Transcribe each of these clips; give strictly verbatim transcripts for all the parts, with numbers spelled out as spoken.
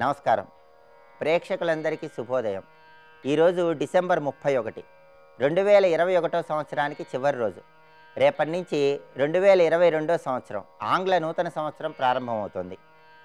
నమస్కారం. ప్రేక్షకులందరికీ శుభోదయం. ఈరోజు డిసెంబర్ ముప్పై ఒకటి రెండు వేల ఇరవై ఒకటో సంవత్సరానికి చివరి రోజు. రేపటి నుంచి రెండు వేల ఇరవై రెండో సంవత్సరం ఆంగ్ల నూతన సంవత్సరం ప్రారంభమవుతుంది.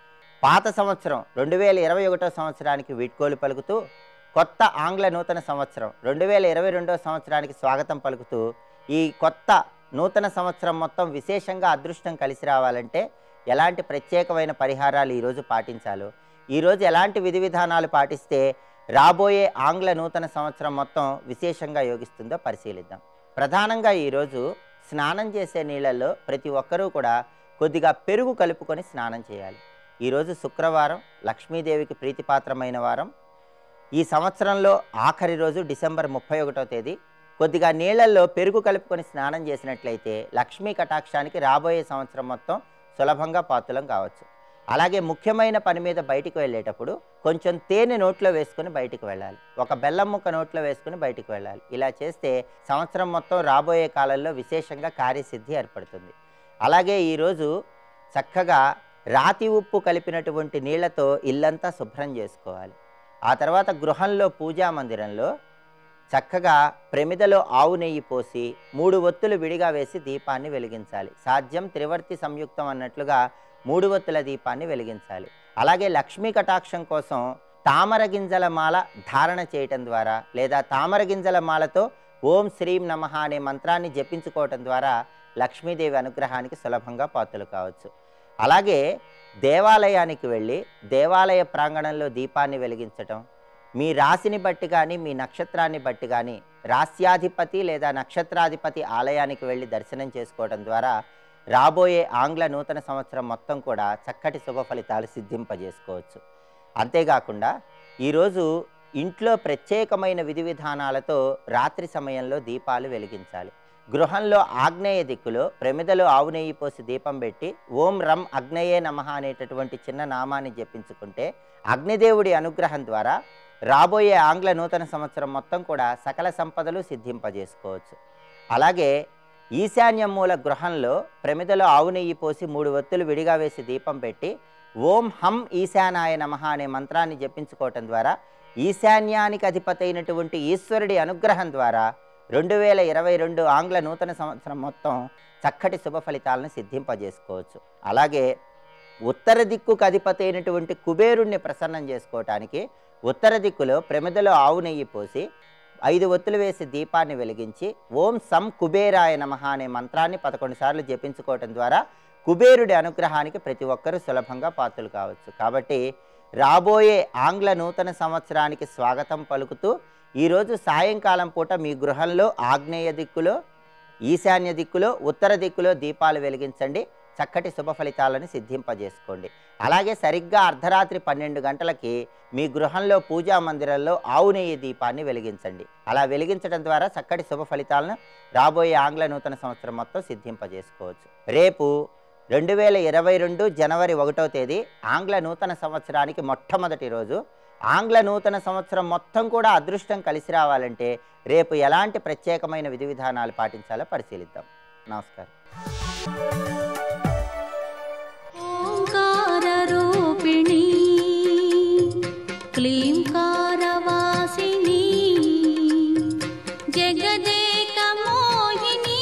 పాత సంవత్సరం రెండు వేల ఇరవై ఒకటో సంవత్సరానికి వీడ్కోలు పలుకుతూ, కొత్త ఆంగ్ల నూతన సంవత్సరం రెండు వేల ఇరవై రెండో సంవత్సరానికి స్వాగతం పలుకుతూ, ఈ కొత్త నూతన సంవత్సరం మొత్తం విశేషంగా అదృష్టం కలిసి రావాలంటే ఎలాంటి ప్రత్యేకమైన పరిహారాలు ఈరోజు పాటించాలో, ఈరోజు ఎలాంటి విధి విధానాలు పాటిస్తే రాబోయే ఆంగ్ల నూతన సంవత్సరం మొత్తం విశేషంగా యోగిస్తుందో పరిశీలిద్దాం. ప్రధానంగా ఈరోజు స్నానం చేసే నీళ్ళల్లో ప్రతి ఒక్కరూ కూడా కొద్దిగా పెరుగు కలుపుకొని స్నానం చేయాలి. ఈరోజు శుక్రవారం, లక్ష్మీదేవికి ప్రీతిపాత్రమైన వారం. ఈ సంవత్సరంలో ఆఖరి రోజు డిసెంబర్ ముప్పై ఒకటో తేదీ. కొద్దిగా నీళ్లల్లో పెరుగు కలుపుకొని స్నానం చేసినట్లయితే లక్ష్మీ కటాక్షానికి రాబోయే సంవత్సరం మొత్తం సులభంగా పాత్రలం కావచ్చు. అలాగే ముఖ్యమైన పని మీద బయటికి వెళ్ళేటప్పుడు కొంచెం తేనె నోట్లో వేసుకొని బయటికి వెళ్ళాలి. ఒక బెల్లం ముక్క నోట్లో వేసుకుని బయటికి వెళ్ళాలి. ఇలా చేస్తే సంవత్సరం మొత్తం రాబోయే కాలంలో విశేషంగా కార్యసిద్ధి ఏర్పడుతుంది. అలాగే ఈరోజు చక్కగా రాతి ఉప్పు కలిపినటువంటి నీళ్లతో ఇల్లంతా శుభ్రం చేసుకోవాలి. ఆ తర్వాత గృహంలో పూజా మందిరంలో చక్కగా ప్రమిదలో ఆవు నెయ్యి పోసి మూడు ఒత్తులు విడిగా వేసి దీపాన్ని వెలిగించాలి. సాధ్యం త్రివర్తి సంయుక్తం అన్నట్లుగా మూడు ఒత్తుల దీపాన్ని వెలిగించాలి. అలాగే లక్ష్మీ కటాక్షం కోసం తామర గింజల మాల ధారణ చేయటం ద్వారా లేదా తామర గింజల మాలతో ఓం శ్రీం నమః అనే మంత్రాన్ని జపించుకోవటం ద్వారా లక్ష్మీదేవి అనుగ్రహానికి సులభంగా పాత్రలు కావచ్చు. అలాగే దేవాలయానికి వెళ్ళి దేవాలయ ప్రాంగణంలో దీపాన్ని వెలిగించటం, మీ రాశిని బట్టి కానీ మీ నక్షత్రాన్ని బట్టి కానీ రాస్యాధిపతి లేదా నక్షత్రాధిపతి ఆలయానికి వెళ్ళి దర్శనం చేసుకోవడం ద్వారా రాబోయే ఆంగ్ల నూతన సంవత్సరం మొత్తం కూడా చక్కటి శుభ ఫలితాలు సిద్ధింపజేసుకోవచ్చు. అంతేకాకుండా ఈరోజు ఇంట్లో ప్రత్యేకమైన విధి విధానాలతో రాత్రి సమయంలో దీపాలు వెలిగించాలి. గృహంలో ఆగ్నేయ దిక్కులో ప్రమిదలో ఆవు నెయ్యి పోసి దీపం పెట్టి ఓం రం అగ్నేయే నమః అనేటటువంటి చిన్న నామాన్ని జపించుకుంటే అగ్నిదేవుడి అనుగ్రహం ద్వారా రాబోయే ఆంగ్ల నూతన సంవత్సరం మొత్తం కూడా సకల సంపదలు సిద్ధింపజేసుకోవచ్చు. అలాగే ఈశాన్య మూల గృహంలో ప్రమిదలో ఆవు నెయ్యి పోసి మూడు ఒత్తులు విడిగా వేసి దీపం పెట్టి ఓం హం ఈశానాయ నమః అనే మంత్రాన్ని జపించుకోవటం ద్వారా ఈశాన్యానికి అధిపతి అయినటువంటి ఈశ్వరుడి అనుగ్రహం ద్వారా రెండు వేల ఇరవై రెండు ఆంగ్ల నూతన సంవత్సరం మొత్తం చక్కటి శుభ ఫలితాలను సిద్ధింపజేసుకోవచ్చు. అలాగే ఉత్తర దిక్కుకు అధిపతి అయినటువంటి కుబేరుణ్ణి ప్రసన్నం చేసుకోవటానికి ఉత్తర దిక్కులో ప్రమిదలో ఆవు నెయ్యి పోసి ఐదు ఒత్తులు వేసి దీపాన్ని వెలిగించి ఓం సం కుబేరాయ నమః అనే మంత్రాన్ని పదకొండు సార్లు జపించుకోవటం ద్వారా కుబేరుడి అనుగ్రహానికి ప్రతి ఒక్కరూ సులభంగా పాత్రలు కావచ్చు. కాబట్టి రాబోయే ఆంగ్ల నూతన సంవత్సరానికి స్వాగతం పలుకుతూ ఈరోజు సాయంకాలం పూట మీ గృహంలో ఆగ్నేయ దిక్కులో, ఈశాన్య దిక్కులో, ఉత్తర దిక్కులో దీపాలు వెలిగించండి. చక్కటి శుభ ఫలితాలను సిద్ధింపజేసుకోండి. అలాగే సరిగ్గా అర్ధరాత్రి పన్నెండు గంటలకి మీ గృహంలో పూజా మందిరంలో ఆవు నెయ్యి దీపాన్ని వెలిగించండి. అలా వెలిగించడం ద్వారా చక్కటి శుభ ఫలితాలను రాబోయే ఆంగ్ల నూతన సంవత్సరం మొత్తం సిద్ధింపజేసుకోవచ్చు. రేపు రెండు వేల ఇరవై రెండు జనవరి ఒకటో తేదీ ఆంగ్ల నూతన సంవత్సరానికి మొట్టమొదటి రోజు. ఆంగ్ల నూతన సంవత్సరం మొత్తం కూడా అదృష్టం కలిసి రావాలంటే రేపు ఎలాంటి ప్రత్యేకమైన విధి విధానాలు పాటించాలో పరిశీలిద్దాం. నమస్కారం. ఓంకారరూపిణి క్లీంకారవాసిని జగదేక మోహిని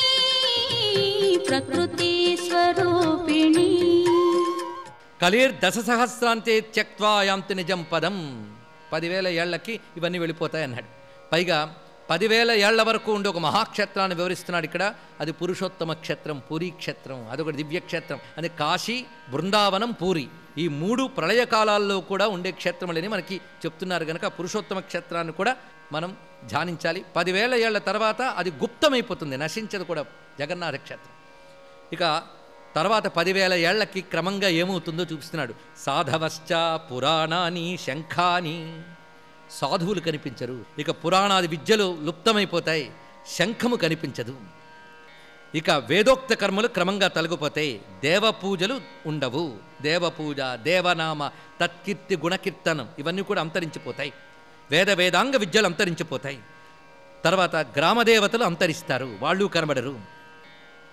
ప్రకృతి స్వరూపిణి కలిర్ దశ సహస్రాంతే త్యక్వా యాంతి నిజం పదం. పదివేల ఏళ్లకి ఇవన్నీ వెళ్ళిపోతాయి అన్నాడు. పైగా పదివేల ఏళ్ల వరకు ఉండే ఒక మహాక్షేత్రాన్ని వివరిస్తున్నాడు ఇక్కడ. అది పురుషోత్తమ క్షేత్రం, పూరీ క్షేత్రం, అదొక దివ్యక్షేత్రం. అది కాశీ, బృందావనం, పూరి ఈ మూడు ప్రళయకాలాల్లో కూడా ఉండే క్షేత్రములని మనకి చెప్తున్నారు కనుక పురుషోత్తమ క్షేత్రాన్ని కూడా మనం ధ్యానించాలి. పదివేల ఏళ్ల తర్వాత అది గుప్తమైపోతుంది, నశించదు కూడా జగన్నాథ క్షేత్రం. ఇక తర్వాత పదివేల ఏళ్లకి క్రమంగా ఏమవుతుందో చూపిస్తున్నాడు. సాధవశ్చ పురాణాని శంఖాని, సాధువులు కనిపించరు. ఇక పురాణాది విద్యలు లుప్తమైపోతాయి, శంఖము కనిపించదు. ఇక వేదోక్త కర్మలు క్రమంగా తొలగిపోతాయి, దేవ పూజలు ఉండవు. దేవపూజ, దేవనామ, తత్కీర్తి, గుణకీర్తనం ఇవన్నీ కూడా అంతరించిపోతాయి. వేద వేదాంగ విద్యలు అంతరించిపోతాయి. తర్వాత గ్రామదేవతలు అంతరిస్తారు, వాళ్ళు కనబడరు.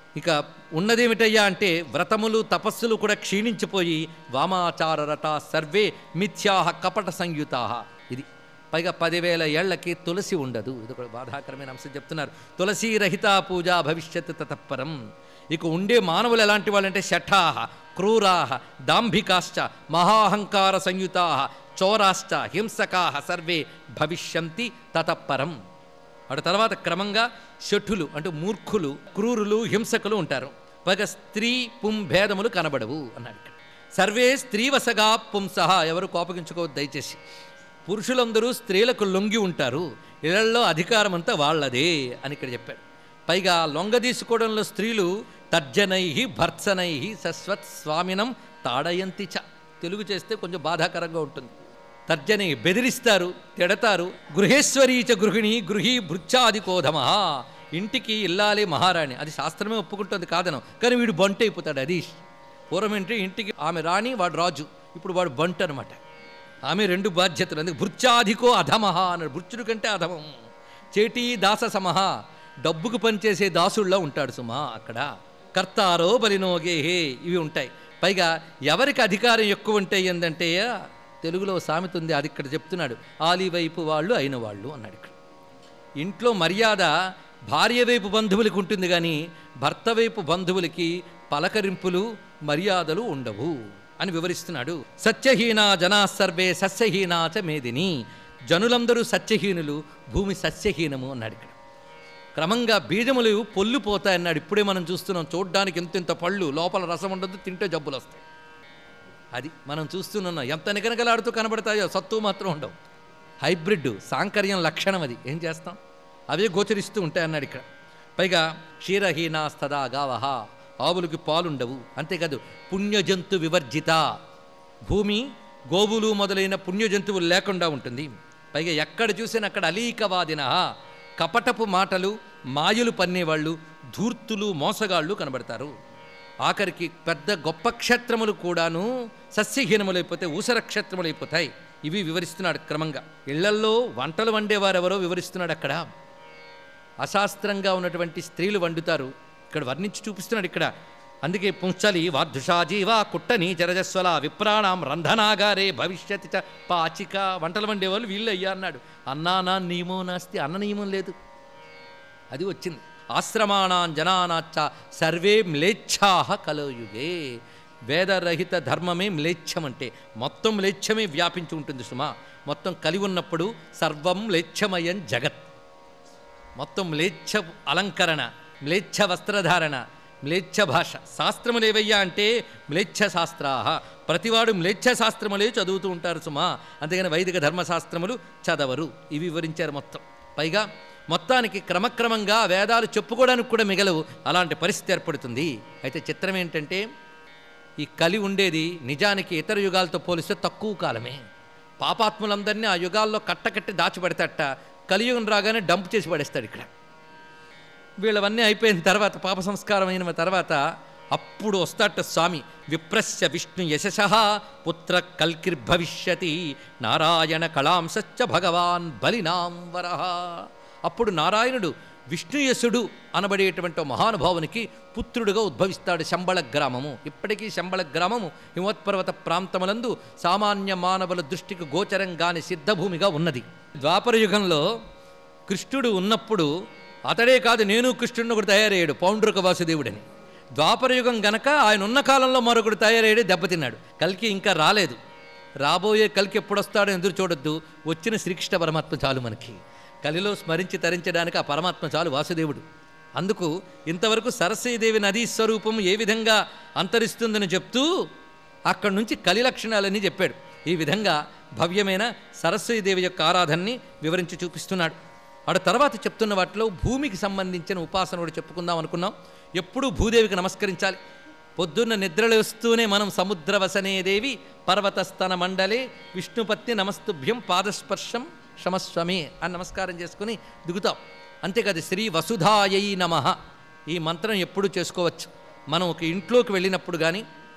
ఇక ఉన్నదేమిటయ్యా అంటే వ్రతములు తపస్సులు కూడా క్షీణించిపోయి వామాచారరత సర్వే మిథ్యాహ కపట సంయుతా. ఇది పైగా పదివేల ఏళ్లకి తులసి ఉండదు. ఇది ఒక బాధాకరమైన అంశం చెప్తున్నారు. తులసి రహిత పూజ భవిష్యత్ తతఃపరం. ఇక ఉండే మానవులు ఎలాంటి వాళ్ళంటే శఠాహ క్రూరాహ దాంభికాశ్చ మహాహంకార సంయుతా చోరాశ్చ హింసకాహ సర్వే భవిష్యంతి తతఃపరం. అటు తర్వాత క్రమంగా శఠులు అంటే మూర్ఖులు క్రూరులు హింసకులు ఉంటారు. పైగా స్త్రీ పుం భేదములు కనబడవు అన్నాడు ఇక్కడ. సర్వే స్త్రీవసగా పుంసహ. ఎవరు కోపగించుకోవద్దు దయచేసి. పురుషులందరూ స్త్రీలకు లొంగి ఉంటారు, ఇళ్లలో అధికారం అంతా వాళ్ళదే అని ఇక్కడ చెప్పాడు. పైగా లొంగ తీసుకోవడంలో స్త్రీలు తర్జనై భర్త్సనై సస్వత్ స్వామినం తాడయంతి చ. తెలుగు చేస్తే కొంచెం బాధాకరంగా ఉంటుంది. తర్జని బెదిరిస్తారు, తిడతారు. గృహేశ్వరీచ గృహిణి గృహీ భృత్యాది కోధమ. ఇంటికి ఇల్లాలి మహారాణి, అది శాస్త్రమే ఒప్పుకుంటుంది కాదనం, కానీ వీడు బంటు అయిపోతాడు. అది పూర్వం ఏంటి, ఇంటికి ఆమె రాణి వాడు రాజు, ఇప్పుడు వాడు బంటు అనమాట. ఆమె రెండు బాధ్యతలు. అందుకే భృత్యాధికో అధమహ అన్నాడు. భృత్యుడి కంటే అధమం. చేటీ దాస సమహ, డబ్బుకు పనిచేసే దాసుల్లో ఉంటాడు సుమా అక్కడ. కర్తారో బలినోగేహే ఇవి ఉంటాయి. పైగా ఎవరికి అధికారం ఎక్కువ ఉంటాయి ఏంటంటే తెలుగులో సామెత ఉంది, అది ఇక్కడ చెప్తున్నాడు. ఆలి వైపు వాళ్ళు అయిన వాళ్ళు అన్నాడు ఇక్కడ. ఇంట్లో మర్యాద భార్య వైపు బంధువులకి ఉంటుంది, కానీ భర్త వైపు బంధువులకి పలకరింపులు మర్యాదలు ఉండవు అని వివరిస్తున్నాడు. సత్యహీనా జనా సర్వే సస్యహీనాచ మేదిని. జనులందరూ సత్యహీనులు, భూమి సస్యహీనము అన్నాడు ఇక్కడ. క్రమంగా బీజములు పొల్లిపోతాయన్నాడు. ఇప్పుడే మనం చూస్తున్నాం, చూడ్డానికి ఎంతెంత పళ్ళు, లోపల రసం ఉండదు, తింటే జబ్బులు వస్తాయి. అది మనం చూస్తున్నాం. ఎంత నిగనగలాడుతూ కనబడతాయో, సత్తు మాత్రం ఉండవు. హైబ్రిడ్ సాంకర్యం లక్షణం అది. ఏం చేస్తాం, అవే గోచరిస్తూ ఉంటాయి అన్నాడు ఇక్కడ. పైగా క్షీరహీనాస్తదా గావహ, ఆవులకి పాలుండవు. అంతేకాదు పుణ్యజంతు వివర్జిత, భూమి గోవులు మొదలైన పుణ్యజంతువులు లేకుండా ఉంటుంది. పైగా ఎక్కడ చూసినా అక్కడ అలీకవాదిన, కపటపు మాటలు మాయలు పన్నేవాళ్ళు, ధూర్తులు మోసగాళ్ళు కనబడతారు. ఆఖరికి పెద్ద గొప్ప క్షేత్రములు కూడాను సస్యహీనములైపోతే ఊసర క్షేత్రములైపోతాయి. ఇవి వివరిస్తున్నాడు క్రమంగా. ఇళ్లల్లో వంటలు వండేవారెవరో వివరిస్తున్నాడు అక్కడ. అశాస్త్రంగా ఉన్నటువంటి స్త్రీలు వండుతారు, ఇక్కడ వర్ణించి చూపిస్తున్నాడు ఇక్కడ. అందుకే పుంచలి వార్ధుషా జీవా కుట్టని జరజస్వల విప్రాణం రంధనాగారే భవిష్యతి చ పాచిక. వంటలు వండేవాళ్ళు వీళ్ళు అయ్యా అన్నాడు. అన్నానా నియమో నాస్తి, అన్న నియమం లేదు, అది వచ్చింది. ఆశ్రమాణాం జనానాచ్చ సర్వే మ్లేచ్ఛాహ కలయుగే. వేదరహిత ధర్మమే మ్లేచ్ఛం అంటే, మొత్తం మ్లేచ్ఛమే వ్యాపించి ఉంటుంది సుమా. మొత్తం కలిగి ఉన్నప్పుడు సర్వం మ్లేచ్ఛమయం జగత్. మొత్తం మ్లేచ్ఛ అలంకరణ, మ్లేచ్ఛ వస్త్రధారణ, మ్లేచ్ఛ భాష. శాస్త్రములు ఏవయ్యా అంటే మ్లేచ్ఛ శాస్త్రాహ. ప్రతివాడు మ్లేచ్ఛ శాస్త్రములే చదువుతూ ఉంటారు సుమా, అంతేగాని వైదిక ధర్మశాస్త్రములు చదవరు. ఇవి వివరించారు మొత్తం. పైగా మొత్తానికి క్రమక్రమంగా వేదాలు చెప్పుకోవడానికి కూడా మిగలవు, అలాంటి పరిస్థితి ఏర్పడుతుంది. అయితే చిత్రం ఏంటంటే ఈ కలి ఉండేది నిజానికి ఇతర యుగాలతో పోలిస్తే తక్కువ కాలమే. పాపాత్ములందరినీ ఆ యుగాల్లో కట్టకట్టి దాచిపెడతాట, కలియుగం రాగానే డంప్ చేసి పడేస్తాడు ఇక్కడ. వీళ్ళవన్నీ అయిపోయిన తర్వాత, పాప సంస్కారం అయిన తర్వాత అప్పుడు వస్తాట స్వామి. విప్రస్య విష్ణు యశసః పుత్ర కల్కిర్భవిష్యతి నారాయణ కళాంశ్చ భగవాన్ బలినాం వరః. అప్పుడు నారాయణుడు విష్ణుయసుడు అనబడేటువంటి మహానుభావునికి పుత్రుడుగా ఉద్భవిస్తాడు. శంబళ గ్రామము, ఇప్పటికీ శంబళ గ్రామము హిమవత్పర్వత ప్రాంతములందు సామాన్య మానవుల దృష్టికి గోచరంగాని సిద్ధభూమిగా ఉన్నది. ద్వాపర యుగంలో కృష్ణుడు ఉన్నప్పుడు అతడే కాదు, నేను కృష్ణుడిని ఒకటి తయారయ్యాడు, పౌండ్రక వాసుదేవుడని. ద్వాపరయుగం గనక ఆయన ఉన్న కాలంలో మరొకడు తయారయ్యాడు, దెబ్బతిన్నాడు. కల్కి ఇంకా రాలేదు. రాబోయే కల్కి ఎప్పుడు వస్తాడో ఎదురు చూడొద్దు, వచ్చిన శ్రీకృష్ణ పరమాత్మ చాలు మనకి. కలిలో స్మరించి తరించడానికి ఆ పరమాత్మ చాలు, వాసుదేవుడు. అందుకు ఇంతవరకు సరస్వతీదేవి నదీ స్వరూపం ఏ విధంగా అంతరిస్తుందని చెప్తూ అక్కడి నుంచి కలి లక్షణాలన్నీ చెప్పాడు. ఈ విధంగా భవ్యమైన సరస్వతీదేవి యొక్క ఆరాధనని వివరించి చూపిస్తున్నాడు. ఆడ తర్వాత చెప్తున్న వాటిలో భూమికి సంబంధించిన ఉపాసన కూడా చెప్పుకుందాం అనుకున్నాం. ఎప్పుడూ భూదేవికి నమస్కరించాలి. పొద్దున్న నిద్రలేస్తూనే మనం సముద్రవసనేదేవి పర్వతస్తన మండలే విష్ణుపత్ని నమస్తుభ్యం పాదస్పర్శం క్షమస్వమే అని నమస్కారం చేసుకుని దిగుతాం. అంతేకాదు శ్రీ వసుధాయై నమః ఈ మంత్రం ఎప్పుడూ చేసుకోవచ్చు. మనం ఒక ఇంట్లోకి వెళ్ళినప్పుడు కానీ,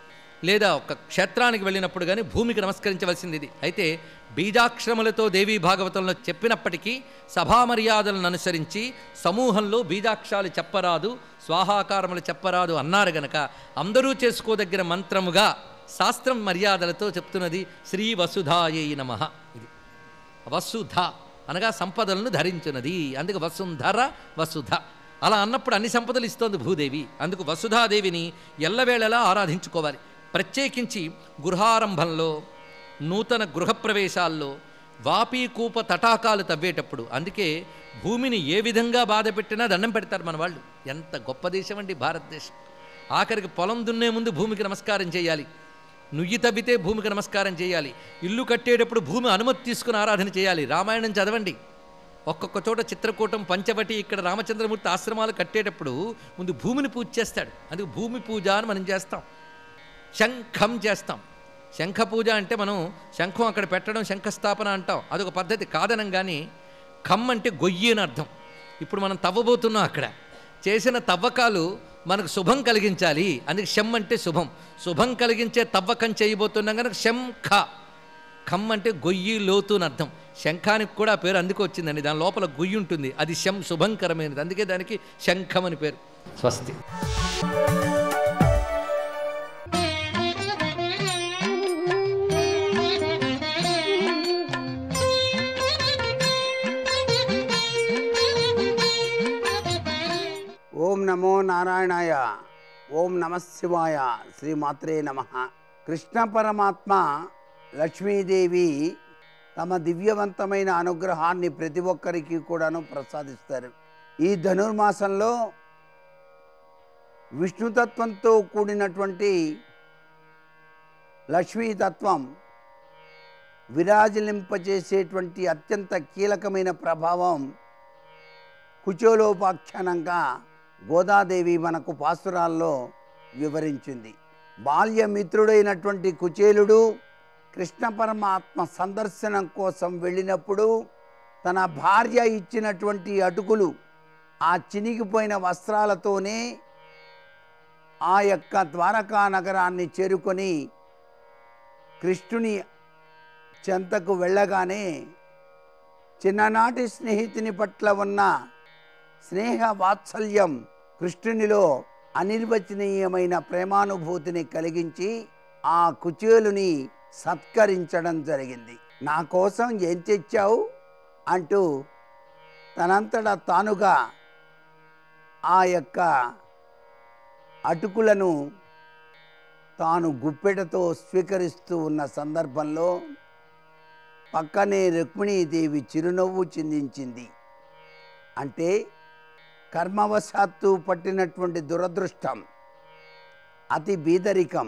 లేదా ఒక క్షేత్రానికి వెళ్ళినప్పుడు కానీ భూమికి నమస్కరించవలసింది ఇది. అయితే బీజాక్షరములతో దేవీ భాగవతంలో చెప్పినప్పటికీ సభా మర్యాదలను అనుసరించి సమూహంలో బీజాక్షరాలు చెప్పరాదు, స్వాహాకారములు చెప్పరాదు అన్నారు గనక అందరూ చేసుకోదగిన మంత్రముగా శాస్త్రం మర్యాదలతో చెప్తున్నది శ్రీ వసుధాయై నమః. ఇది వసుధ అనగా సంపదలను ధరించున్నది, అందుకు వసుంధర వసుధ. అలా అన్నప్పుడు అన్ని సంపదలు ఇస్తోంది భూదేవి. అందుకు వసుధాదేవిని ఎల్లవేళలా ఆరాధించుకోవాలి. ప్రత్యేకించి గృహారంభంలో, నూతన గృహప్రవేశాల్లో, వాపీకూప తటాకాలు తవ్వేటప్పుడు, అందుకే భూమిని ఏ విధంగా బాధ పెట్టినా దండం పెడతారు మన వాళ్ళు. ఎంత గొప్ప దేశం అండి భారతదేశం. ఆఖరికి పొలం దున్నే ముందు భూమికి నమస్కారం చేయాలి, నుయ్యి తవ్వితే భూమికి నమస్కారం చేయాలి, ఇల్లు కట్టేటప్పుడు భూమి అనుమతి తీసుకుని ఆరాధన చేయాలి. రామాయణం చదవండి, ఒక్కొక్క చోట చిత్రకూటం, పంచవటి, ఇక్కడ రామచంద్రమూర్తి ఆశ్రమాలు కట్టేటప్పుడు ముందు భూమిని పూజ చేస్తాడు. అందుకు భూమి పూజ అని మనం చేస్తాం. శంఖం చేస్తాం. శంఖ పూజ అంటే మనం శంఖం అక్కడ పెట్టడం శంఖస్థాపన అంటాం, అదొక పద్ధతి కాదనం. కానీ ఖమ్ అంటే గొయ్యి అని అర్థం. ఇప్పుడు మనం తవ్వబోతున్నాం, అక్కడ చేసిన తవ్వకాలు మనకు శుభం కలిగించాలి, అందుకే శం అంటే శుభం. శుభం కలిగించే తవ్వకం చేయబోతున్నాం కనుక శంఖ. ఖమ్ అంటే గొయ్యి, లోతు అని అర్థం. శంఖానికి కూడా పేరు అందుకు వచ్చిందండి, దాని లోపల గొయ్యి ఉంటుంది, అది శం, శుభంకరమైనది, అందుకే దానికి శంఖం అని పేరు. స్వస్తి. ఓం నమో నారాయణాయ. ఓం నమ శివాయ. శ్రీమాత్రే నమ. కృష్ణ పరమాత్మ లక్ష్మీదేవి తమ దివ్యవంతమైన అనుగ్రహాన్ని ప్రతి ఒక్కరికి కూడాను ప్రసాదిస్తారు. ఈ ధనుర్మాసంలో విష్ణుతత్వంతో కూడినటువంటి లక్ష్మీతత్వం విరాజిలింపజేసేటువంటి అత్యంత కీలకమైన ప్రభావం కుచేలోపాఖ్యానంగా గోదాదేవి మనకు పాసురాల్లో వివరించింది. బాల్యమిత్రుడైనటువంటి కుచేలుడు కృష్ణ పరమాత్మ సందర్శనం కోసం వెళ్ళినప్పుడు తన భార్య ఇచ్చినటువంటి అటుకులు, ఆ చినిగిపోయిన వస్త్రాలతోనే ఆ యొక్క ద్వారకా నగరాన్ని చేరుకొని కృష్ణుని చెంతకు వెళ్ళగానే చిన్ననాటి స్నేహితుని పట్ల ఉన్న స్నేహ వాత్సల్యం కృష్ణునిలో అనిర్వచనీయమైన ప్రేమానుభూతిని కలిగించి ఆ కుచేలుని సత్కరించడం జరిగింది. నా కోసం ఏం తెచ్చావు అంటూ తనంతటా తానుగా ఆ యొక్క అటుకులను తాను గుప్పెటతో స్వీకరిస్తూ ఉన్న సందర్భంలో పక్కనే రుక్మిణీదేవి చిరునవ్వు చిందించింది. అంటే కర్మవశాత్తు పట్టినటువంటి దురదృష్టం, అతి బీదరికం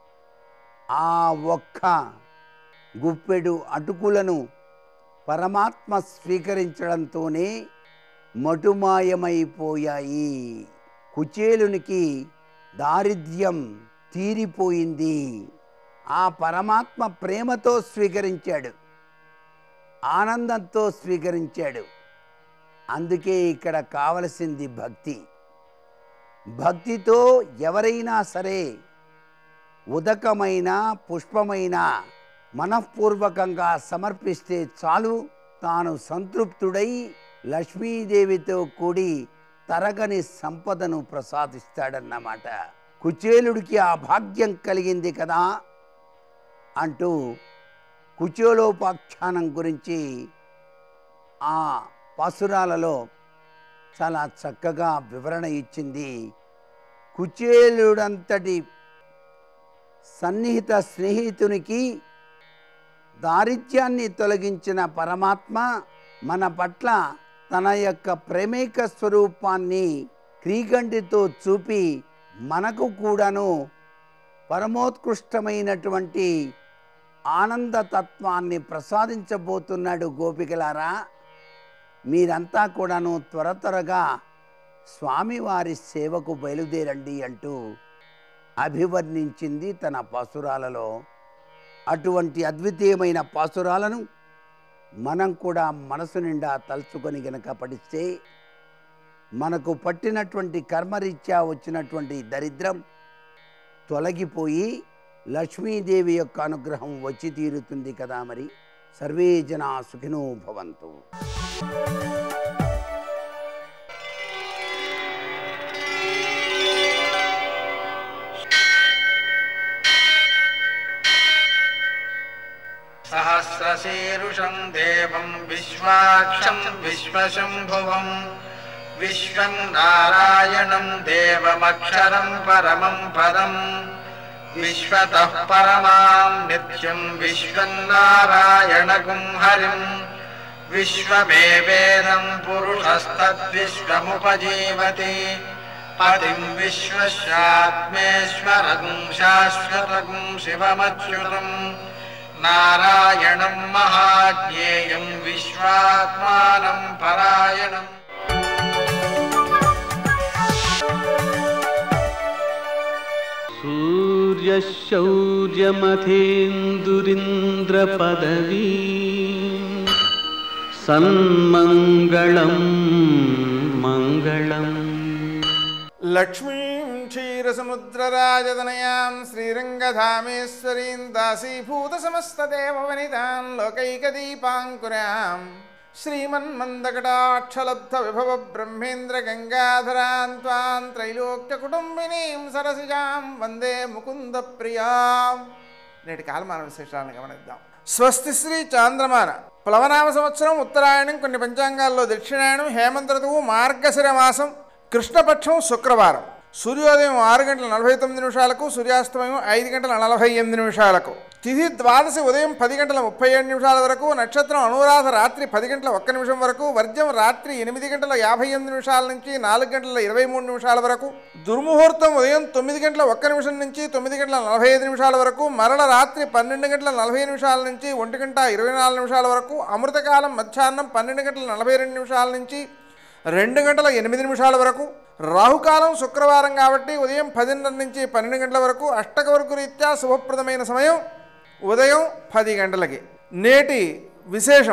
ఆ ఒక్క గుప్పెడు అటుకులను పరమాత్మ స్వీకరించడంతోనే మటుమాయమైపోయాయి. కుచేలునికి దారిద్ర్యం తీరిపోయింది. ఆ పరమాత్మ ప్రేమతో స్వీకరించాడు, ఆనందంతో స్వీకరించాడు. అందుకే ఇక్కడ కావలసింది భక్తి. భక్తితో ఎవరైనా సరే ఉదకమైన పుష్పమైన మనఃపూర్వకంగా సమర్పిస్తే చాలు, తాను సంతృప్తుడై లక్ష్మీదేవితో కూడి తరగని సంపదను ప్రసాదిస్తాడన్నమాట. కుచేలుడికి ఆ భాగ్యం కలిగింది కదా అంటూ కుచేలోపాఖ్యానం గురించి ఆ పాసురాలలో చాలా చక్కగా వివరణ ఇచ్చింది. కుచేలుడంతటి సన్నిహిత స్నేహితునికి దారిద్ర్యాన్ని తొలగించిన పరమాత్మ మన పట్ల తన యొక్క ప్రేమైక స్వరూపాన్ని క్రీగంటితో చూపి మనకు కూడాను పరమోత్కృష్టమైనటువంటి ఆనందతత్వాన్ని ప్రసాదించబోతున్నాడు. గోపికలారా, మీరంతా కూడాను త్వర త్వరగా స్వామివారి సేవకు బయలుదేరండి అంటూ అభివర్ణించింది తన పాసురాలలో. అటువంటి అద్వితీయమైన పాసురాలను మనం కూడా మనసు నిండా తలుచుకొని గనక పఠిస్తే మనకు పట్టినటువంటి కర్మరీత్యా వచ్చినటువంటి దరిద్రం తొలగిపోయి లక్ష్మీదేవి యొక్క అనుగ్రహం వచ్చి తీరుతుంది కదా. మరి సర్వే జనా సుఖినో భవంతు. సహస్రశీరుషం దేవం విశ్వాక్షం విశ్వశంభువం విశ్వం నారాయణం దేవమక్షరం పరమం పదం విశ్వతః పరమాం నిత్యం విశ్వం నారాయణగుం హరిం విశ్వమేవేదం పురుషస్తద్విశ్వముపజీవతి పతిం విశ్వస్యాత్మేశ్వరం శాశ్వతగుం శివమచ్యుతం నారాయణం మహాజ్ఞేయం విశ్వాత్మానం పరాయణం. సూర్యశౌర్యమథేందురింద్రపదవీ సన్మంగళం మంగళం. లక్ష్మీం క్షీరసముద్రరాజతనయాం శ్రీరంగధామేశ్వరీం దాసీభూత సమస్తదేవవనితాం లోకైకదీపాంకురాం శ్రీమన్మందకటాక్షలబ్ధ విభవ బ్రహ్మేంద్ర గంగాధరాం త్వాం త్రైలోక్యకుటుంబినీం సరసిజాం వందే ముకుంద ప్రియాం. నేటి కాలమాన విశేషాలను గమనిద్దాం. స్వస్తి శ్రీ చాంద్రమాన ప్లవనామ సంవత్సరం ఉత్తరాయణం, కొన్ని పంచాంగాల్లో దక్షిణాయనం, హేమంత ఋతువు, మార్గశిర మాసం, కృష్ణపక్షం, శుక్రవారం. సూర్యోదయం ఆరు గంటల నలభై తొమ్మిది నిమిషాలకు, సూర్యాస్తమయం ఐదు గంటల నలభై ఎనిమిది నిమిషాలకు. తిథి ద్వాదశి ఉదయం పది గంటల ముప్పై ఏడు నిమిషాల వరకు, నక్షత్రం అనురాధ రాత్రి పది గంటల ఒక్క నిమిషం వరకు, వర్జం రాత్రి ఎనిమిది గంటల యాభై ఎనిమిది నిమిషాల నుంచి నాలుగు గంటల ఇరవై మూడు నిమిషాల వరకు, దుర్ముహూర్తం ఉదయం తొమ్మిది గంటల ఒక్క నిమిషం నుంచి తొమ్మిది గంటల నలభై ఐదు నిమిషాల వరకు, మరల రాత్రి పన్నెండు గంటల నలభై నిమిషాల నుంచి ఒంటి గంట ఇరవై నాలుగు నిమిషాల వరకు, అమృతకాలం మధ్యాహ్నం పన్నెండు గంటల నలభై రెండు నిమిషాల నుంచి రెండు గంటల ఎనిమిది నిమిషాల వరకు, రాహుకాలం శుక్రవారం కాబట్టి ఉదయం పదిన్నర నుంచి పన్నెండు గంటల వరకు, అష్టక వరకు రీత్యా శుభప్రదమైన సమయం ఉదయం పది గంటలకి. నేటి విశేషం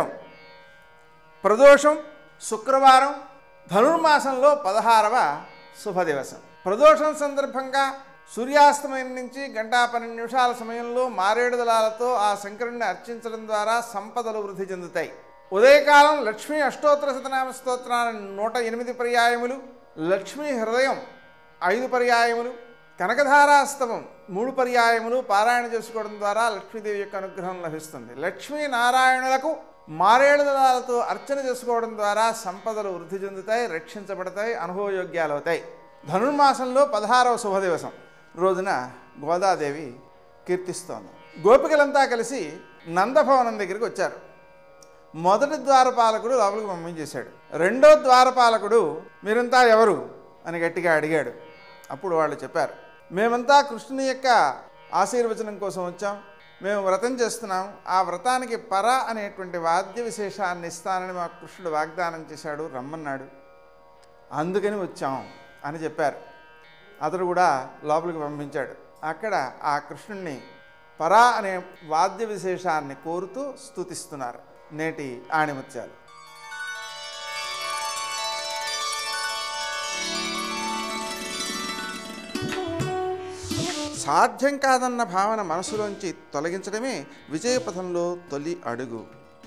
ప్రదోషం శుక్రవారం, ధనుర్మాసంలో పదహారవ శుభదివసం. ప్రదోషం సందర్భంగా సూర్యాస్తమయం నుంచి గంటా పన్నెండు నిమిషాల సమయంలో మారేడు దళాలతో ఆ శంకరుణ్ణి అర్చించడం ద్వారా సంపదలు వృద్ధి చెందుతాయి. ఉదయకాలం లక్ష్మీ అష్టోత్తర శతనామ స్తోత్రాన్ని నూట ఎనిమిది పర్యాయములు, లక్ష్మీ హృదయం ఐదు పర్యాయములు, కనకధారాస్తవం మూడు పర్యాయములు పారాయణ చేసుకోవడం ద్వారా లక్ష్మీదేవి యొక్క అనుగ్రహం లభిస్తుంది. లక్ష్మీ నారాయణులకు మారేడు దళాలతో అర్చన చేసుకోవడం ద్వారా సంపదలు వృద్ధి చెందుతాయి, రక్షించబడతాయి, అనుభవయోగ్యాలు అవుతాయి. ధనుర్మాసంలో పదహారవ శుభదివసం రోజున గోదాదేవి కీర్తిస్తోంది. గోపికలంతా కలిసి నందభవనం దగ్గరికి వచ్చారు. మొదటి ద్వారపాలకుడు లోపలికి పంపించేశాడు. రెండో ద్వారపాలకుడు మీరంతా ఎవరు అని గట్టిగా అడిగాడు. అప్పుడు వాళ్ళు చెప్పారు, మేమంతా కృష్ణుని యొక్క ఆశీర్వచనం కోసం వచ్చాం, మేము వ్రతం చేస్తున్నాం, ఆ వ్రతానికి పర అనేటువంటి వాద్య విశేషాన్ని ఇస్తానని మాకు కృష్ణుడు వాగ్దానం చేశాడు, రమ్మన్నాడు, అందుకని వచ్చాం అని చెప్పారు. అతడు కూడా లోపలికి పంపించాడు. అక్కడ ఆ కృష్ణుణ్ణి పరా అనే వాద్య విశేషాన్ని కోరుతూ స్తుతిస్తున్నారు. నేటి ఆణిముత్యాలు. సాధ్యం కాదన్న భావన మనసులోంచి తొలగించడమే విజయపథంలో తొలి అడుగు.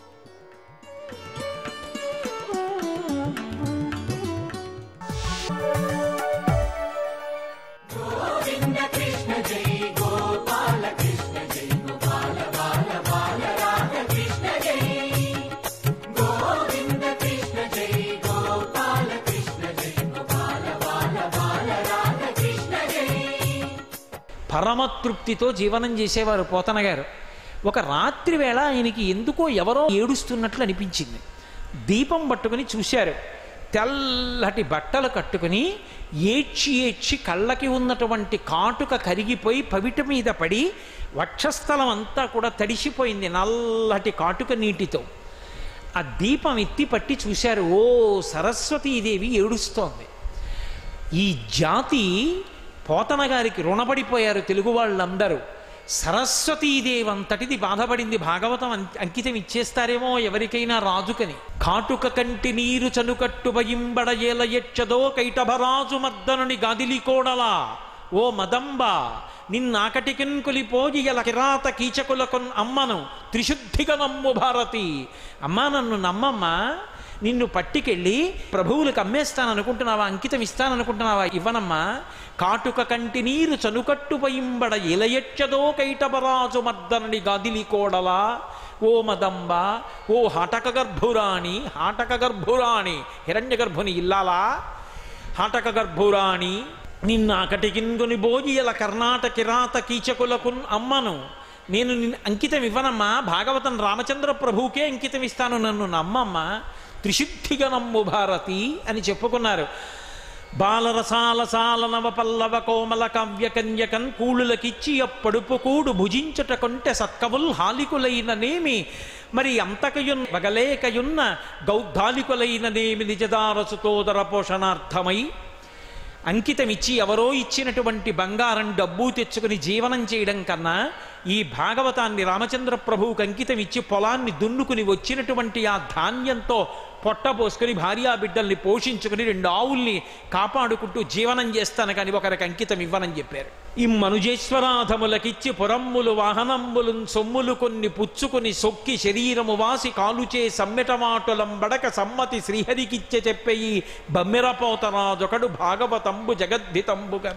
పరమతృప్తితో జీవనం చేసేవారు పోతన గారు. ఒక రాత్రి వేళ ఆయనకి ఎందుకో ఎవరో ఏడుస్తున్నట్లు అనిపించింది. దీపం పట్టుకుని చూశారు. తెల్లటి బట్టలు కట్టుకుని ఏడ్చి ఏడ్చి కళ్ళకి ఉన్నటువంటి కాటుక కరిగిపోయి పవిట మీద పడి వక్షస్థలం అంతా కూడా తడిసిపోయింది నల్లటి కాటుక నీటితో. ఆ దీపం ఎత్తి పట్టి చూశారు. ఓ సరస్వతీదేవి ఏడుస్తోంది. ఈ జాతి పోతన గారికి రుణపడిపోయారు తెలుగు వాళ్ళందరూ. సరస్వతీదేవి అంతటిది బాధపడింది. భాగవతం అంకితం ఇచ్చేస్తారేమో ఎవరికైనా రాజుకని. కాటుక కంటి నీరు చనుకట్టు భయింబడ ఏల ఎచ్చదో కైటభరాజు మద్దనుని గాదిలి కోడలా ఓ మదంబ నిన్నాకటికిన్ కొలిపోయి ఎల కిరాత కీచకులకొన్ అమ్మను త్రిశుద్ధిగా నమ్ము భారతి. అమ్మా నన్ను నమ్మమ్మా, నిన్ను పట్టికెళ్ళి ప్రభువులకు అమ్మేస్తాననుకుంటున్నావా, అంకితం ఇస్తాననుకుంటున్నావా? ఇవ్వనమ్మా. కాటుక కంటి నీరు చనుకట్టు పయింబడ ఇలయచ్చదో కైటబరాజు మర్దనని గాదిలి కోడలా. ఓ మదంబ, ఓ హటక గర్భురాణి, హాటక గర్భురాణి, హిరణ్య గర్భుని ఇల్లాలా, హాటక గర్భురాణి నిన్నాకటికిందుని బోజియల కర్ణాటక కిరాత కీచకులకు అమ్మను నేను నిన్ను అంకితం ఇవ్వనమ్మా. భాగవతం రామచంద్ర ప్రభువుకే అంకితం ఇస్తాను, నన్ను నమ్మమ్మ. త్రిశుద్ధిగా నమ్ము భారతి అని చెప్పుకున్నారు. బాలరసాల సాల నవ పల్లవ కోమల కావ్య కన్యకన్ కూళులకిచ్చి అప్పడుపు కూడు భుజించుట కొంటె సత్కవుల్ హాలికులైననేమి మరి అంతకయున్ వగలేకయున్న గౌద్ధాలికులైననేమి నిజదారసుతోదర పోషణార్థమై. అంకితమిచ్చి ఎవరో ఇచ్చినటువంటి బంగారం డబ్బు తెచ్చుకుని జీవనం చేయడం కన్నా ఈ భాగవతాన్ని రామచంద్ర ప్రభువుకి అంకితం ఇచ్చి పొలాన్ని దున్నుకుని వచ్చినటువంటి ఆ ధాన్యంతో పొట్ట పోసుకుని భార్యా బిడ్డల్ని పోషించుకుని రెండు ఆవుల్ని కాపాడుకుంటూ జీవనం చేస్తాను కానీ ఒకరికి అంకితం ఇవ్వనని చెప్పారు. ఈ మనుజేశ్వరాధములకిచ్చి పురమ్ములు వాహనమ్ములు సొమ్ములు కొన్ని పుచ్చుకుని సొక్కి శరీరము వాసి కాలుచే సమ్మెటమాటులంబడక సమ్మతి శ్రీహరికిచ్చే చెప్పే ఈ బమ్మెర పోతరాజొకడు భాగవతంబు జగద్ధితంబుగా.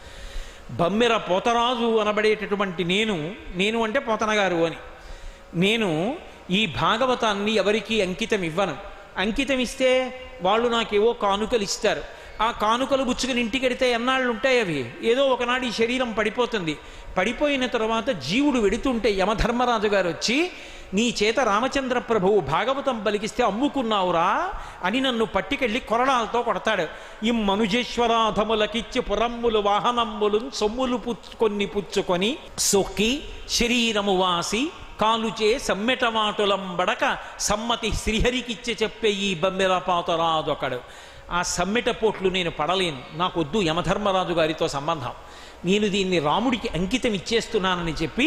బమ్మెర పోతరాజు అనబడేటటువంటి నేను, నేను అంటే పోతనగారు అని, నేను ఈ భాగవతాన్ని ఎవరికీ అంకితం ఇవ్వను. అంకితం ఇస్తే వాళ్ళు నాకేవో కానుకలు ఇస్తారు. ఆ కానుకలు బుచ్చుకుని ఇంటికి వెడితే ఎన్నాళ్ళు ఉంటాయి అవి? ఏదో ఒకనాడు ఈ శరీరం పడిపోతుంది. పడిపోయిన తర్వాత జీవుడు వెడుతుంటే యమధర్మరాజు గారు వచ్చి నీ చేత రామచంద్ర ప్రభువు భాగవతం పలికిస్తే అమ్ముకున్నావురా అని నన్ను పట్టికెళ్ళి కొరడాలతో కొడతాడు. ఈ మనుజేశ్వరాధములకిచ్చి పురమ్ములు వాహనమ్ములు సొమ్ములు పుచ్చుకొని పుచ్చుకొని సొక్కి శరీరము వాసి కాలుచే సమ్మెటమాటులంబడక సమ్మతి శ్రీహరికిచ్చే చెప్పే ఈ బమ్మెర పాతరాజొకడు. ఆ సమ్మెట పోట్లు నేను పడలేను, నాకొద్దు యమధర్మరాజు గారితో సంబంధం, నేను దీన్ని రాముడికి అంకితం ఇచ్చేస్తున్నానని చెప్పి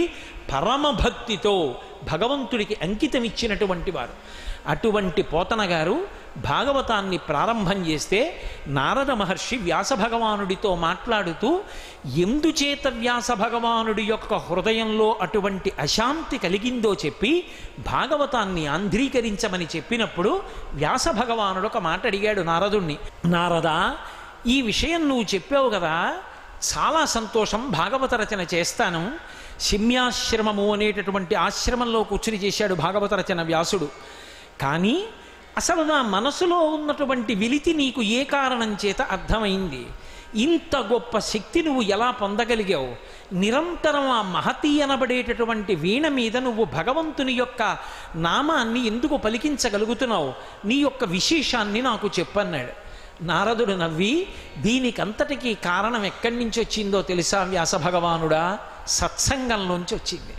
పరమభక్తితో భగవంతుడికి అంకితం ఇచ్చినటువంటి వారు. అటువంటి పోతన గారు భాగవతాన్ని ప్రారంభం చేస్తే నారద మహర్షి వ్యాస భగవానుడితో మాట్లాడుతూ ఎందుచేత వ్యాస భగవానుడి యొక్క హృదయంలో అటువంటి అశాంతి కలిగిందో చెప్పి భాగవతాన్ని ఆంధ్రీకరించమని చెప్పినప్పుడు వ్యాస భగవానుడు ఒక మాట అడిగాడు నారదుణ్ణి. నారదా, ఈ విషయం నువ్వు చెప్పావు కదా, చాలా సంతోషం, భాగవత రచన చేస్తాను. శమ్యాశ్రమము అనేటటువంటి ఆశ్రమంలో కూర్చుని చేశాడు భాగవత రచన వ్యాసుడు. కానీ అసలు నా మనసులో ఉన్నటువంటి వెలితి నీకు ఏ కారణం చేత అర్థమైంది? ఇంత గొప్ప శక్తి నువ్వు ఎలా పొందగలిగావు? నిరంతరం ఆ మహతి అనబడేటటువంటి వీణ మీద నువ్వు భగవంతుని యొక్క నామాన్ని ఎందుకు పలికించగలుగుతున్నావు? నీ యొక్క విశేషాన్ని నాకు చెప్పన్నాడు. నారదుడు నవ్వి, దీనికంతటికీ కారణం ఎక్కడి నుంచి వచ్చిందో తెలుసా వ్యాస భగవానుడా? సత్సంగంలోంచి వచ్చింది.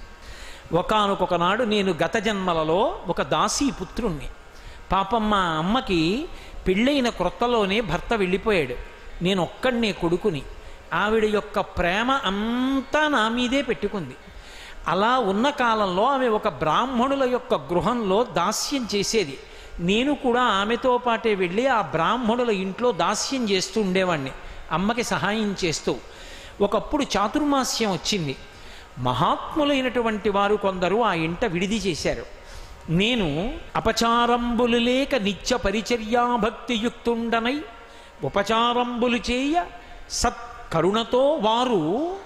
ఒకానొక నాడు నేను గత జన్మలలో ఒక దాసీ పుత్రుణ్ణి. పాపం మా అమ్మకి పెళ్ళైన క్రొత్తలోనే భర్త వెళ్ళిపోయాడు. నేను ఒక్కడినే కొడుకుని. ఆవిడ యొక్క ప్రేమ అంతా నా మీదే పెట్టుకుంది. అలా ఉన్న కాలంలో ఆమె ఒక బ్రాహ్మణుల యొక్క గృహంలో దాస్యం చేసేది. నేను కూడా ఆమెతో పాటే వెళ్ళి ఆ బ్రాహ్మణుల ఇంట్లో దాస్యం చేస్తూ ఉండేవాడిని, అమ్మకి సహాయం చేస్తూ. ఒకప్పుడు చాతుర్మాస్యం వచ్చింది. మహాత్ములైనటువంటి వారు కొందరు ఆ ఇంట విడిది చేశారు. నేను అపచారంబులు లేక నిత్య పరిచర్యాభక్తియుక్తుండనై ఉపచారంబులు చేయ సత్కరుణతో వారు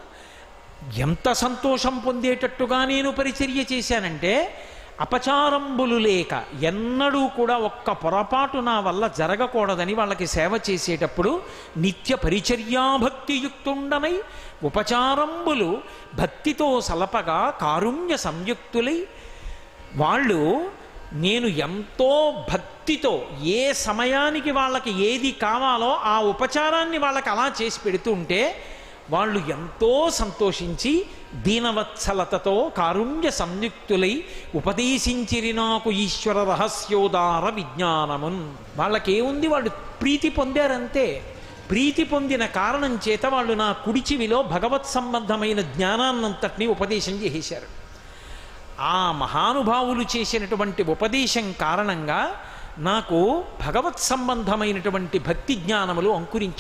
ఎంత సంతోషం పొందేటట్టుగా నేను పరిచర్య చేశానంటే, అపచారంబులు లేక ఎన్నడూ కూడా ఒక్క పొరపాటు నా వల్ల జరగకూడదని వాళ్ళకి సేవ చేసేటప్పుడు నిత్య పరిచర్యాభక్తియుక్తుండనై ఉపచారంబులు భక్తితో సలపగా కారుణ్య సంయుక్తులై వాళ్ళు నేను ఎంతో భక్తితో ఏ సమయానికి వాళ్ళకి ఏది కావాలో ఆ ఉపచారాన్ని వాళ్ళకి అలా చేసి పెడుతుంటే వాళ్ళు ఎంతో సంతోషించి దీనవత్సలతతో కారుణ్య సంయుక్తులై ఉపదేశించిరి నాకు ఈశ్వర రహస్యోదార విజ్ఞానమున్. వాళ్ళకేముంది, వాళ్ళు ప్రీతి పొందారంతే. ప్రీతి పొందిన కారణం చేత వాళ్ళు నా కుడి చెవిలో భగవత్ సంబంధమైన జ్ఞానాన్నంతటినీ ఉపదేశం చేశారు. ఆ మహానుభావులు చేసినటువంటి ఉపదేశం కారణంగా నాకు భగవత్ సంబంధమైనటువంటి భక్తి జ్ఞానములు అంకురించాయి.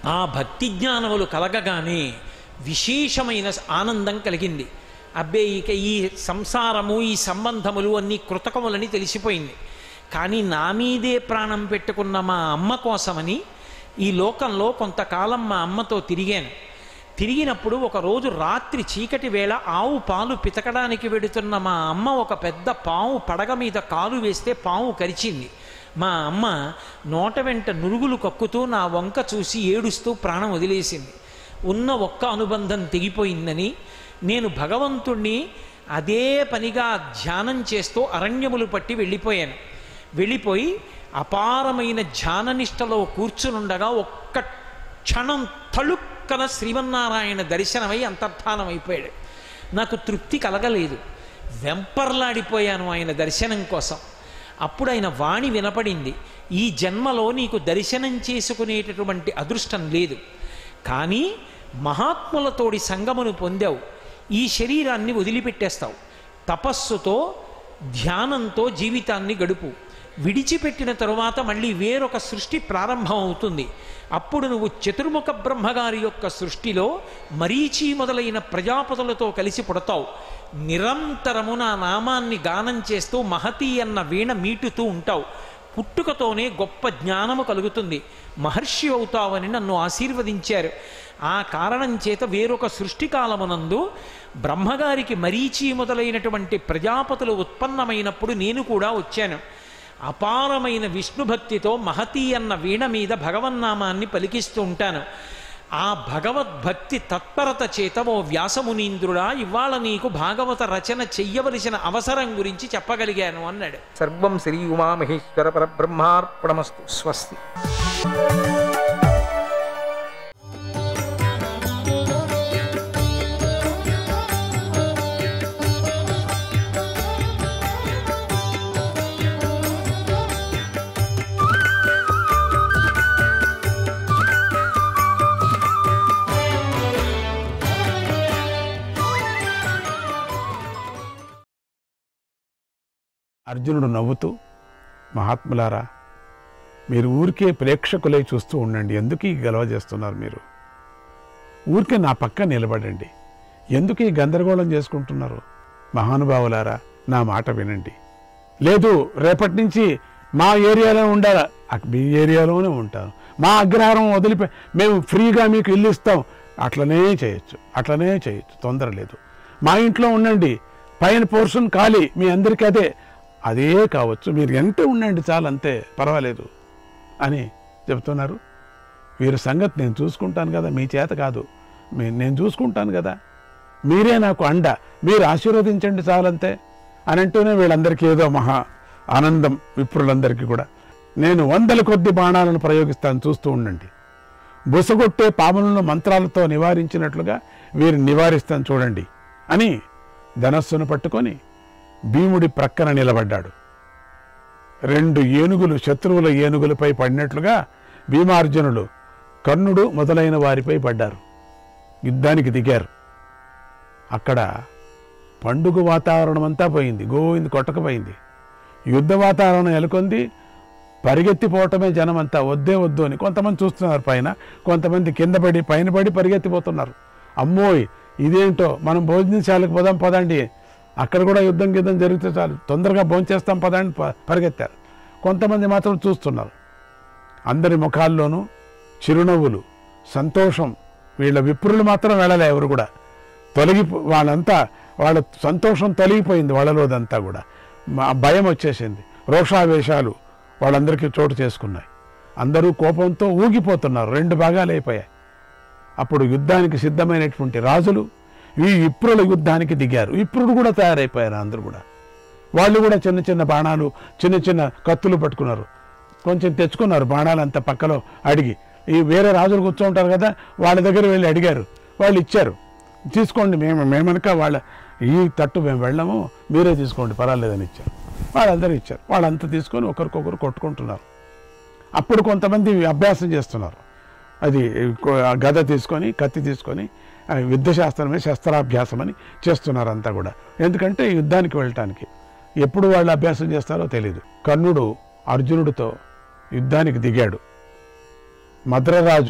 ఆ భక్తి జ్ఞానములు కలగగానే విశేషమైన ఆనందం కలిగింది. అబ్బే ఇక ఈ సంసారము ఈ సంబంధములు అన్నీ కృతకములని తెలిసిపోయింది. కానీ నా మీదే ప్రాణం పెట్టుకున్న మా అమ్మ కోసమని ఈ లోకంలో కొంతకాలం మా అమ్మతో తిరిగాను. తిరిగినప్పుడు ఒకరోజు రాత్రి చీకటి వేళ ఆవు పాలు పితకడానికి వెడుతున్న మా అమ్మ ఒక పెద్ద పాము పడగ మీద కాలు వేస్తే పాము కరిచింది. మా అమ్మ నోట వెంట నురుగులు కక్కుతూ నా వంక చూసి ఏడుస్తూ ప్రాణం వదిలేసింది. ఉన్న ఒక్క అనుబంధం తెగిపోయిందని నేను భగవంతుణ్ణి అదే పనిగా ధ్యానం చేస్తూ అరణ్యములు పట్టి వెళ్ళిపోయాను. వెళ్ళిపోయి అపారమైన ధ్యాననిష్టలో కూర్చునుండగా ఒక్క క్షణం తళుక్కన శ్రీమన్నారాయణ దర్శనమై అంతర్ధానమైపోయాడు. నాకు తృప్తి కలగలేదు, వెంపర్లాడిపోయాను ఆయన దర్శనం కోసం. అప్పుడు ఆయన వాణి వినపడింది, ఈ జన్మలో నీకు దర్శనం చేసుకునేటటువంటి అదృష్టం లేదు, కానీ మహాత్ములతోడి సంగమును పొందావు, ఈ శరీరాన్ని వదిలిపెట్టేస్తావు, తపస్సుతో ధ్యానంతో జీవితాన్ని గడుపు, విడిచిపెట్టిన తరువాత మళ్ళీ వేరొక సృష్టి ప్రారంభం అవుతుంది. అప్పుడు నువ్వు చతుర్ముఖ బ్రహ్మగారి యొక్క సృష్టిలో మరీచి మొదలైన ప్రజాపతులతో కలిసి పుడతావు. నిరంతరము నా నామాన్ని గానం చేస్తూ మహతి అన్న వీణ మీటుతూ ఉంటావు. పుట్టుకతోనే గొప్ప జ్ఞానము కలుగుతుంది, మహర్షి అవుతావని నన్ను ఆశీర్వదించారు. ఆ కారణం చేత వేరొక సృష్టికాలమునందు బ్రహ్మగారికి మరీచి మొదలైనటువంటి ప్రజాపతులు ఉత్పన్నమైనప్పుడు నేను కూడా వచ్చాను. అపారమైన విష్ణుభక్తితో మహతి అన్న వీణ మీద భగవన్నామాన్ని పలికిస్తూ ఉంటాను. ఆ భగవద్భక్తి తత్పరత చేత ఓ వ్యాసమునీంద్రుడా ఇవాళ నీకు భాగవత రచన చెయ్యవలసిన అవసరం గురించి చెప్పగలిగాను అన్నాడు. సర్వం శ్రీ ఉమామహేశ్వర పరబ్రహ్మార్పణమస్తు. స్వస్తి. అర్జునుడు నవ్వుతూ, మహాత్ములారా మీరు ఊరికే ప్రేక్షకులై చూస్తూ ఉండండి, ఎందుకు ఈ గలవ చేస్తున్నారు, మీరు ఊరికే నా పక్క నిలబడండి, ఎందుకు ఈ గందరగోళం చేసుకుంటున్నారు, మహానుభావులారా నా మాట వినండి, లేదు రేపటి నుంచి మా ఏరియాలో ఉండాలా, మీ ఏరియాలోనే ఉంటాను, మా అగ్రహారం వదిలిపోయి మేము ఫ్రీగా మీకు ఇల్లు ఇస్తాం, అట్లనే చేయొచ్చు అట్లనే చేయొచ్చు తొందర లేదు, మా ఇంట్లో ఉండండి, పైన పోర్షన్ ఖాళీ మీ అందరికీ అదే అదే కావచ్చు, మీరు ఎంత ఉండండి చాలు అంతే పర్వాలేదు అని చెప్తున్నారు. వీరి సంగతి నేను చూసుకుంటాను కదా, మీ చేత కాదు, మీ నేను చూసుకుంటాను కదా, మీరే నాకు అండ, మీరు ఆశీర్వదించండి చాలంతే అని అంటూనే వీళ్ళందరికీ ఏదో మహా ఆనందం. విప్రులందరికీ కూడా నేను వందల కొద్ది బాణాలను ప్రయోగిస్తాను, చూస్తూ ఉండండి, బుసగొట్టే పాములను మంత్రాలతో నివారించినట్లుగా వీరిని నివారిస్తాను చూడండి అని ధనస్సును పట్టుకొని భీముడి ప్రక్కన నిలబడ్డాడు. రెండు ఏనుగులు శత్రువుల ఏనుగులపై పడినట్లుగా భీమార్జునులు కర్ణుడు మొదలైన వారిపై పడ్డారు, యుద్ధానికి దిగారు. అక్కడ పండుగ వాతావరణం అంతా పోయింది, గోవింది కొట్టకపోయింది, యుద్ధ వాతావరణం నెలకొంది. పరిగెత్తిపోవటమే జనమంతా, వద్దే వద్దు అని కొంతమంది చూస్తున్నారు పైన, కొంతమంది కింద పడి పైన పడి పరిగెత్తిపోతున్నారు. అమ్మోయ్ ఇదేంటో, మనం భోజనశాలకు పోదాం పదండి, అక్కడ కూడా యుద్ధం గిద్దం జరిగితే చాలు, తొందరగా భోంచేస్తాం పదండి పరిగెత్తారు. కొంతమంది మాత్రం చూస్తున్నారు. అందరి ముఖాల్లోనూ చిరునవ్వులు, సంతోషం. వీళ్ళ విప్రులు మాత్రం వెళ్ళలే, ఎవరు కూడా తొలగి, వాళ్ళంతా వాళ్ళ సంతోషం తొలగిపోయింది వాళ్ళలోదంతా కూడా, భయం వచ్చేసింది, రోషావేశాలు వాళ్ళందరికీ చోటు చేసుకున్నాయి. అందరూ కోపంతో ఊగిపోతున్నారు, రెండు భాగాలు అయిపోయాయి. అప్పుడు యుద్ధానికి సిద్ధమైనటువంటి రాజులు ఈ విప్రుల యుద్ధానికి దిగారు. విప్రుడు కూడా తయారైపోయారు, అందరూ కూడా. వాళ్ళు కూడా చిన్న చిన్న బాణాలు చిన్న చిన్న కత్తులు పట్టుకున్నారు, కొంచెం తెచ్చుకున్నారు బాణాలంతా పక్కలో అడిగి. ఈ వేరే రాజులు కూర్చోంటారు కదా, వాళ్ళ దగ్గర వెళ్ళి అడిగారు, వాళ్ళు ఇచ్చారు, తీసుకోండి, మేము మేమనక వాళ్ళ ఈ తట్టు మేము వెళ్ళము, మీరే తీసుకోండి పర్వాలేదని ఇచ్చారు. వాళ్ళందరూ ఇచ్చారు, వాళ్ళంతా తీసుకొని ఒకరికొకరు కొట్టుకుంటున్నారు. అప్పుడు కొంతమంది అభ్యాసం చేస్తున్నారు, అది గద తీసుకొని కత్తి తీసుకొని యుద్ధశాస్త్రమే శస్త్రాభ్యాసం అని చేస్తున్నారు అంతా కూడా. ఎందుకంటే యుద్ధానికి వెళ్ళటానికి. ఎప్పుడు వాళ్ళు అభ్యాసం చేస్తారో తెలియదు. కర్ణుడు అర్జునుడితో యుద్ధానికి దిగాడు. మద్రరాజు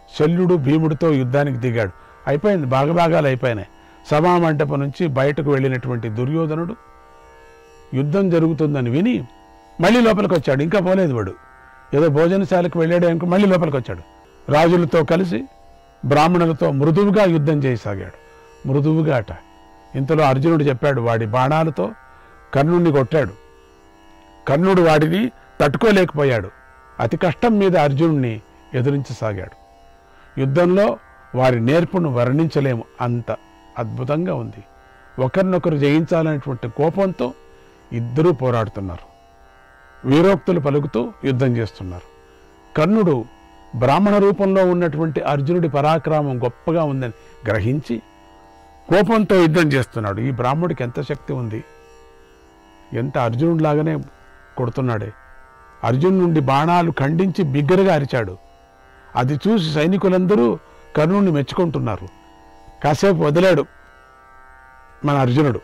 శల్యుడు భీముడితో యుద్ధానికి దిగాడు. అయిపోయింది, భాగభాగాలు అయిపోయినాయి. సభామంటపం నుంచి బయటకు వెళ్ళినటువంటి దుర్యోధనుడు యుద్ధం జరుగుతుందని విని మళ్ళీ లోపలికి వచ్చాడు. ఇంకా పోలేదు వాడు, ఏదో భోజనశాలకు వెళ్ళాడు అనుకో, మళ్ళీ లోపలికి వచ్చాడు. రాజులతో కలిసి బ్రాహ్మణులతో మృదువుగా యుద్ధం చేయసాగాడు. మృదువుగా అట. ఇంతలో అర్జునుడు చెప్పాడు, వాడి బాణాలతో కర్ణుడిని కొట్టాడు. కర్ణుడు వాడిని తట్టుకోలేకపోయాడు. అతి కష్టం మీద అర్జునుడిని ఎదురించసాగాడు. యుద్ధంలో వారి నేర్పును వర్ణించలేము, అంత అద్భుతంగా ఉంది. ఒకరినొకరు జయించాలనేటువంటి కోపంతో ఇద్దరూ పోరాడుతున్నారు. వీరోక్తులు పలుకుతూ యుద్ధం చేస్తున్నారు. కర్ణుడు బ్రాహ్మణ రూపంలో ఉన్నటువంటి అర్జునుడి పరాక్రమం గొప్పగా ఉందని గ్రహించి కోపంతో యుద్ధం చేస్తున్నాడు. ఈ బ్రాహ్మడికి ఎంత శక్తి ఉంది, ఎంత అర్జునుడిలాగానే కొడుతున్నాడే. అర్జును నుండి బాణాలు ఖండించి బిగ్గరగా అరిచాడు. అది చూసి సైనికులందరూ కర్ణుడిని మెచ్చుకుంటున్నారు. కాసేపు వదిలాడు మన అర్జునుడు.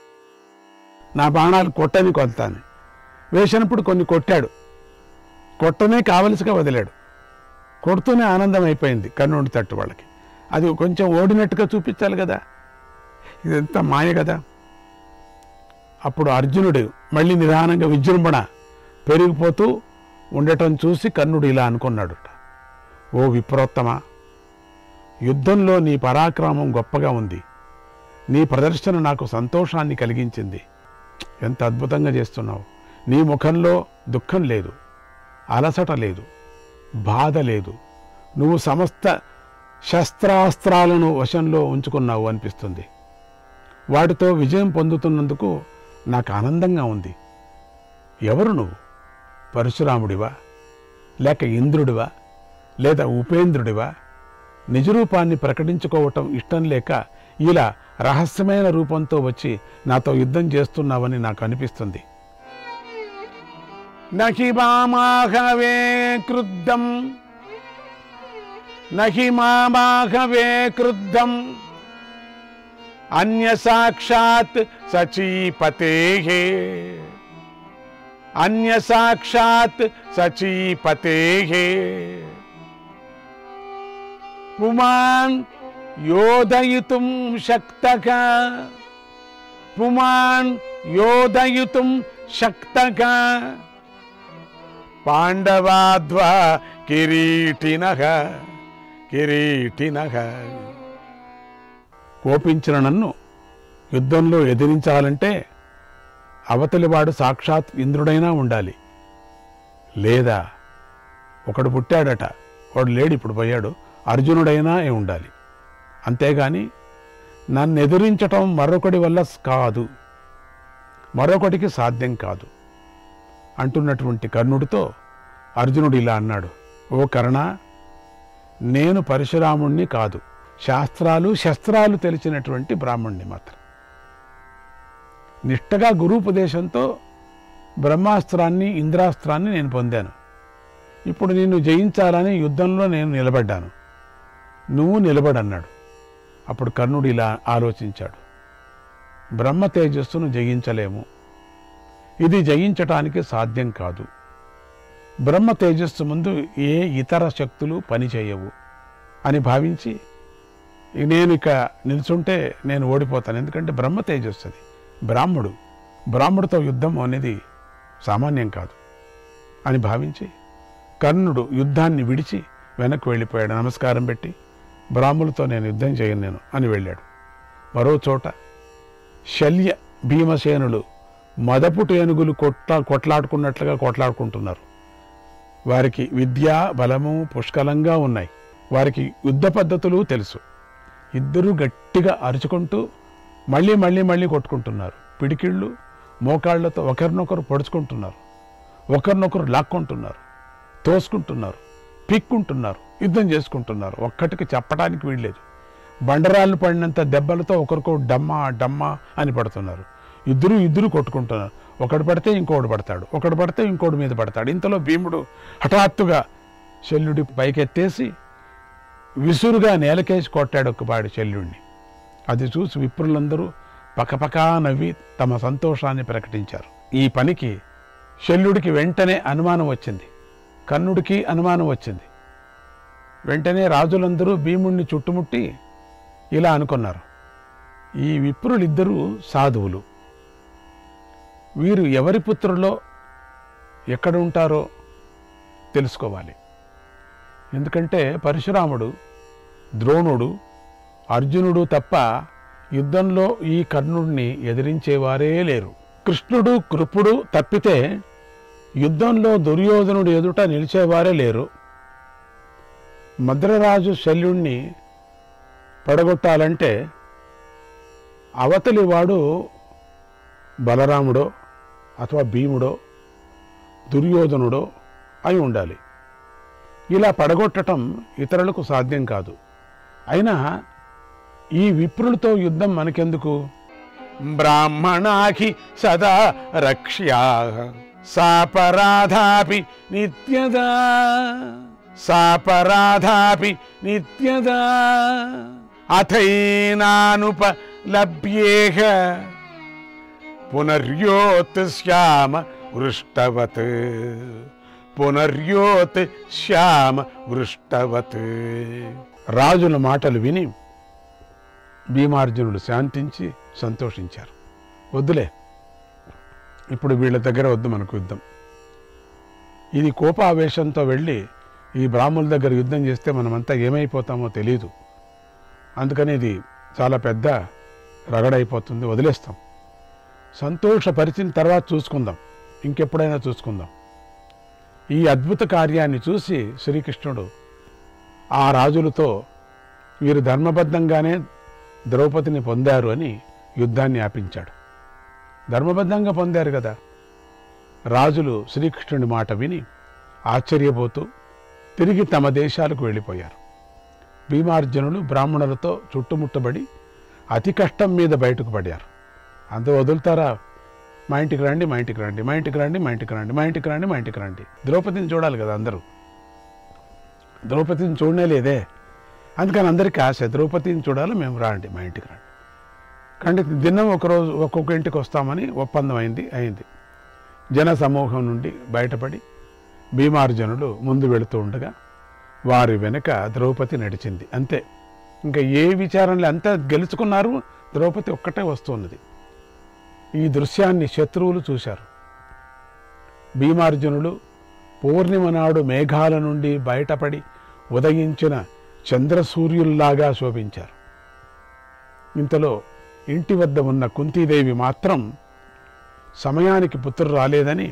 నా బాణాలు కొట్టని కొడతాను వేసినప్పుడు కొన్ని కొట్టాడు. కొట్టనే కావలసిగా వదిలాడు. కొడుతూనే ఆనందం అయిపోయింది కర్ణుడి తట్టు వాళ్ళకి. అది కొంచెం ఓడినట్టుగా చూపించాలి కదా, ఇదంతా మాయ కదా. అప్పుడు అర్జునుడు మళ్ళీ నిదానంగా విజృంభణ పెరిగిపోతూ ఉండటం చూసి కర్ణుడు ఇలా అనుకున్నాడు, ఓ విప్రోత్తమ, యుద్ధంలో నీ పరాక్రమం గొప్పగా ఉంది. నీ ప్రదర్శన నాకు సంతోషాన్ని కలిగించింది. ఎంత అద్భుతంగా చేస్తున్నావు. నీ ముఖంలో దుఃఖం లేదు, అలసట లేదు, బాధ లేదు. నువ్వు సమస్త శస్త్రాస్త్రాలను వశంలో ఉంచుకున్నావు అనిపిస్తుంది. వాటితో విజయం పొందుతున్నందుకు నాకు ఆనందంగా ఉంది. ఎవరు నువ్వు? పరశురాముడివా, లేక ఇంద్రుడివా, లేదా ఉపేంద్రుడివా? నిజరూపాన్ని ప్రకటించుకోవటం ఇష్టం లేక ఇలా రహస్యమైన రూపంతో వచ్చి నాతో యుద్ధం చేస్తున్నావని నాకు అనిపిస్తుంది. నహి మామాహవే క్రుద్ధం నహి మామాహవే క్రుద్ధం అన్య సాక్షాత్ సచీపతేహే అన్య సాక్షాత్ సచీపతేహే పుమాన్ యోధయితుం శక్తః పుమాన్ యోధయితుం శక్తః పాండవాద్వా కిరీటినః కిరీటినః. కోపించిన నన్ను యుద్ధంలో ఎదిరించాలంటే అవతలివాడు సాక్షాత్ ఇంద్రుడైనా ఉండాలి, లేదా ఒకడు పుట్టాడట, వాడు లేడు, ఇప్పుడు పోయాడు, అర్జునుడైనా ఉండాలి. అంతేగాని నన్ను ఎదిరించటం మరొకటి వల్ల కాదు, మరొకటికి సాధ్యం కాదు అంటున్నటువంటి కర్ణుడితో అర్జునుడు ఇలా అన్నాడు, ఓ కర్ణ, నేను పరశురాముణ్ణి కాదు, శాస్త్రాలు శస్త్రాలు తెలిసినటువంటి బ్రాహ్మణ్ణి మాత్రం. నిష్టగా గురూపదేశంతో బ్రహ్మాస్త్రాన్ని ఇంద్రాస్త్రాన్ని నేను పొందాను. ఇప్పుడు నిన్ను జయించాలని యుద్ధంలో నేను నిలబడ్డాను, నువ్వు నిలబడన్నాడు. అప్పుడు కర్ణుడు ఇలా ఆలోచించాడు, బ్రహ్మ తేజస్సును జయించలేము, ఇది జయించటానికి సాధ్యం కాదు. బ్రహ్మ తేజస్సు ముందు ఏ ఇతర శక్తులు పనిచేయవు అని భావించి నేను ఇక నిల్చుంటే నేను ఓడిపోతాను, ఎందుకంటే బ్రహ్మ తేజస్సు అది, బ్రాహ్మడు, బ్రాహ్మడితో యుద్ధం అనేది సామాన్యం కాదు అని భావించి కర్ణుడు యుద్ధాన్ని విడిచి వెనక్కి వెళ్ళిపోయాడు. నమస్కారం పెట్టి, బ్రాహ్మణులతో నేను యుద్ధం చేయను నేను అని వెళ్ళాడు. మరో చోట శల్య భీమసేనులు మదపుటి ఏనుగులు కొట్లా కొట్లాడుకున్నట్లుగా కొట్లాడుకుంటున్నారు. వారికి విద్యా బలము పుష్కలంగా ఉన్నాయి, వారికి యుద్ధ పద్ధతులు తెలుసు. ఇద్దరూ గట్టిగా అరుచుకుంటూ మళ్ళీ మళ్ళీ మళ్ళీ కొట్టుకుంటున్నారు. పిడికిళ్ళు మోకాళ్లతో ఒకరినొకరు పొడుచుకుంటున్నారు, ఒకరినొకరు లాక్కుంటున్నారు, తోసుకుంటున్నారు, పీక్కుంటున్నారు, యుద్ధం చేసుకుంటున్నారు. ఒక్కటికి చెప్పడానికి వీల్లేదు. బండరాళ్ళు పడినంత దెబ్బలతో ఒకరికో డమ్మా డమ్మా అని పడుతున్నారు. ఇద్దరు ఇద్దరు కొట్టుకుంటున్నారు. ఒకడు పడితే ఇంకోటి పడతాడు, ఒకడు పడితే ఇంకోటి మీద పడతాడు. ఇంతలో భీముడు హఠాత్తుగా శల్యుడి పైకెత్తేసి విసురుగా నేలకేసి కొట్టాడు ఒక్కపాడి శల్యుడిని. అది చూసి విప్రులందరూ పకపకా నవ్వి తమ సంతోషాన్ని ప్రకటించారు. ఈ పనికి శల్యుడికి వెంటనే అనుమానం వచ్చింది, కర్ణుడికి అనుమానం వచ్చింది. వెంటనే రాజులందరూ భీముణ్ణి చుట్టుముట్టి ఇలా అనుకున్నారు, ఈ విప్రులిద్దరూ సాధువులు, వీరు ఎవరి పుత్రులో ఎక్కడ ఉంటారో తెలుసుకోవాలి. ఎందుకంటే పరశురాముడు, ద్రోణుడు, అర్జునుడు తప్ప యుద్ధంలో ఈ కర్ణుడిని ఎదిరించేవారే లేరు. కృష్ణుడు, కృపుడు తప్పితే యుద్ధంలో దుర్యోధనుడు ఎదుట నిలిచేవారే లేరు. మద్రరాజు శల్యుణ్ణి పడగొట్టాలంటే అవతలివాడు బలరాముడో అథవా భీముడో దుర్యోధనుడో అయి ఉండాలి. ఇలా పడగొట్టడం ఇతరులకు సాధ్యం కాదు. అయినా ఈ విప్రులతో యుద్ధం మనకెందుకు? బ్రాహ్మణాఖి సదా రక్ష్యా సాపరాధాపి నిత్యదా సాపరాధాపి నిత్యదా అథైనానుపలభ్యేహ పునర్యోత్ శ్యామ వృష్టవత్ పునర్యోత్ శ్యామ వృష్టవత్. రాజుల మాటలు విని భీమార్జునుడు శాంతించి సంతోషించారు. వద్దులే, ఇప్పుడు వీళ్ళ దగ్గర వద్దు మనకు యుద్ధం. ఇది కోపావేశంతో వెళ్ళి ఈ బ్రాహ్మణుల దగ్గర యుద్ధం చేస్తే మనమంతా ఏమైపోతామో తెలీదు. అందుకని ఇది చాలా పెద్ద రగడైపోతుంది, వదిలేస్తాం. సంతోషపరిచిన తర్వాత చూసుకుందాం, ఇంకెప్పుడైనా చూసుకుందాం. ఈ అద్భుత కార్యాన్ని చూసి శ్రీకృష్ణుడు ఆ రాజులతో వీరు ధర్మబద్ధంగానే ద్రౌపదిని పొందారు అని యుద్ధాన్ని ఆపించాడు. ధర్మబద్ధంగా పొందారు కదా. రాజులు శ్రీకృష్ణుడి మాట విని ఆశ్చర్యపోతూ తిరిగి తమ దేశాలకు వెళ్ళిపోయారు. భీమార్జునులు బ్రాహ్మణులతో చుట్టుముట్టబడి అతి కష్టం మీద బయటకు పడ్డారు. అంత వదులుతారా? మా ఇంటికి రండి, మా ఇంటికి రండి, మా ఇంటికి రండి, మా ఇంటికి రండి, మా ఇంటికి రండి, మా ఇంటికి రండి. ద్రౌపదిని చూడాలి కదా అందరూ. ద్రౌపదిని చూడనే లేదే, అందుకని అందరికీ ఆశ, ద్రౌపదిని చూడాలి, మేము రాండి, మా ఇంటికి రండి. కానీ దినం ఒకరోజు ఒక్కొక్క ఇంటికి వస్తామని ఒప్పందం అయింది అయింది జన సమూహం నుండి బయటపడి భీమార్జునులు ముందు వెళుతూ ఉండగా వారి వెనుక ద్రౌపది నడిచింది. అంతే, ఇంకా ఏ విచారణలు అంతా గెలుచుకున్నారు, ద్రౌపది ఒక్కటే వస్తున్నది. ఈ దృశ్యాన్ని శత్రువులు చూశారు. భీమార్జునులు పూర్ణిమ నాడు మేఘాల నుండి బయటపడి ఉదయించిన చంద్రసూర్యుల్లాగా శోభించారు. ఇంతలో ఇంటి వద్ద ఉన్న కుంతీదేవి మాత్రం సమయానికి పుత్రుడు రాలేదని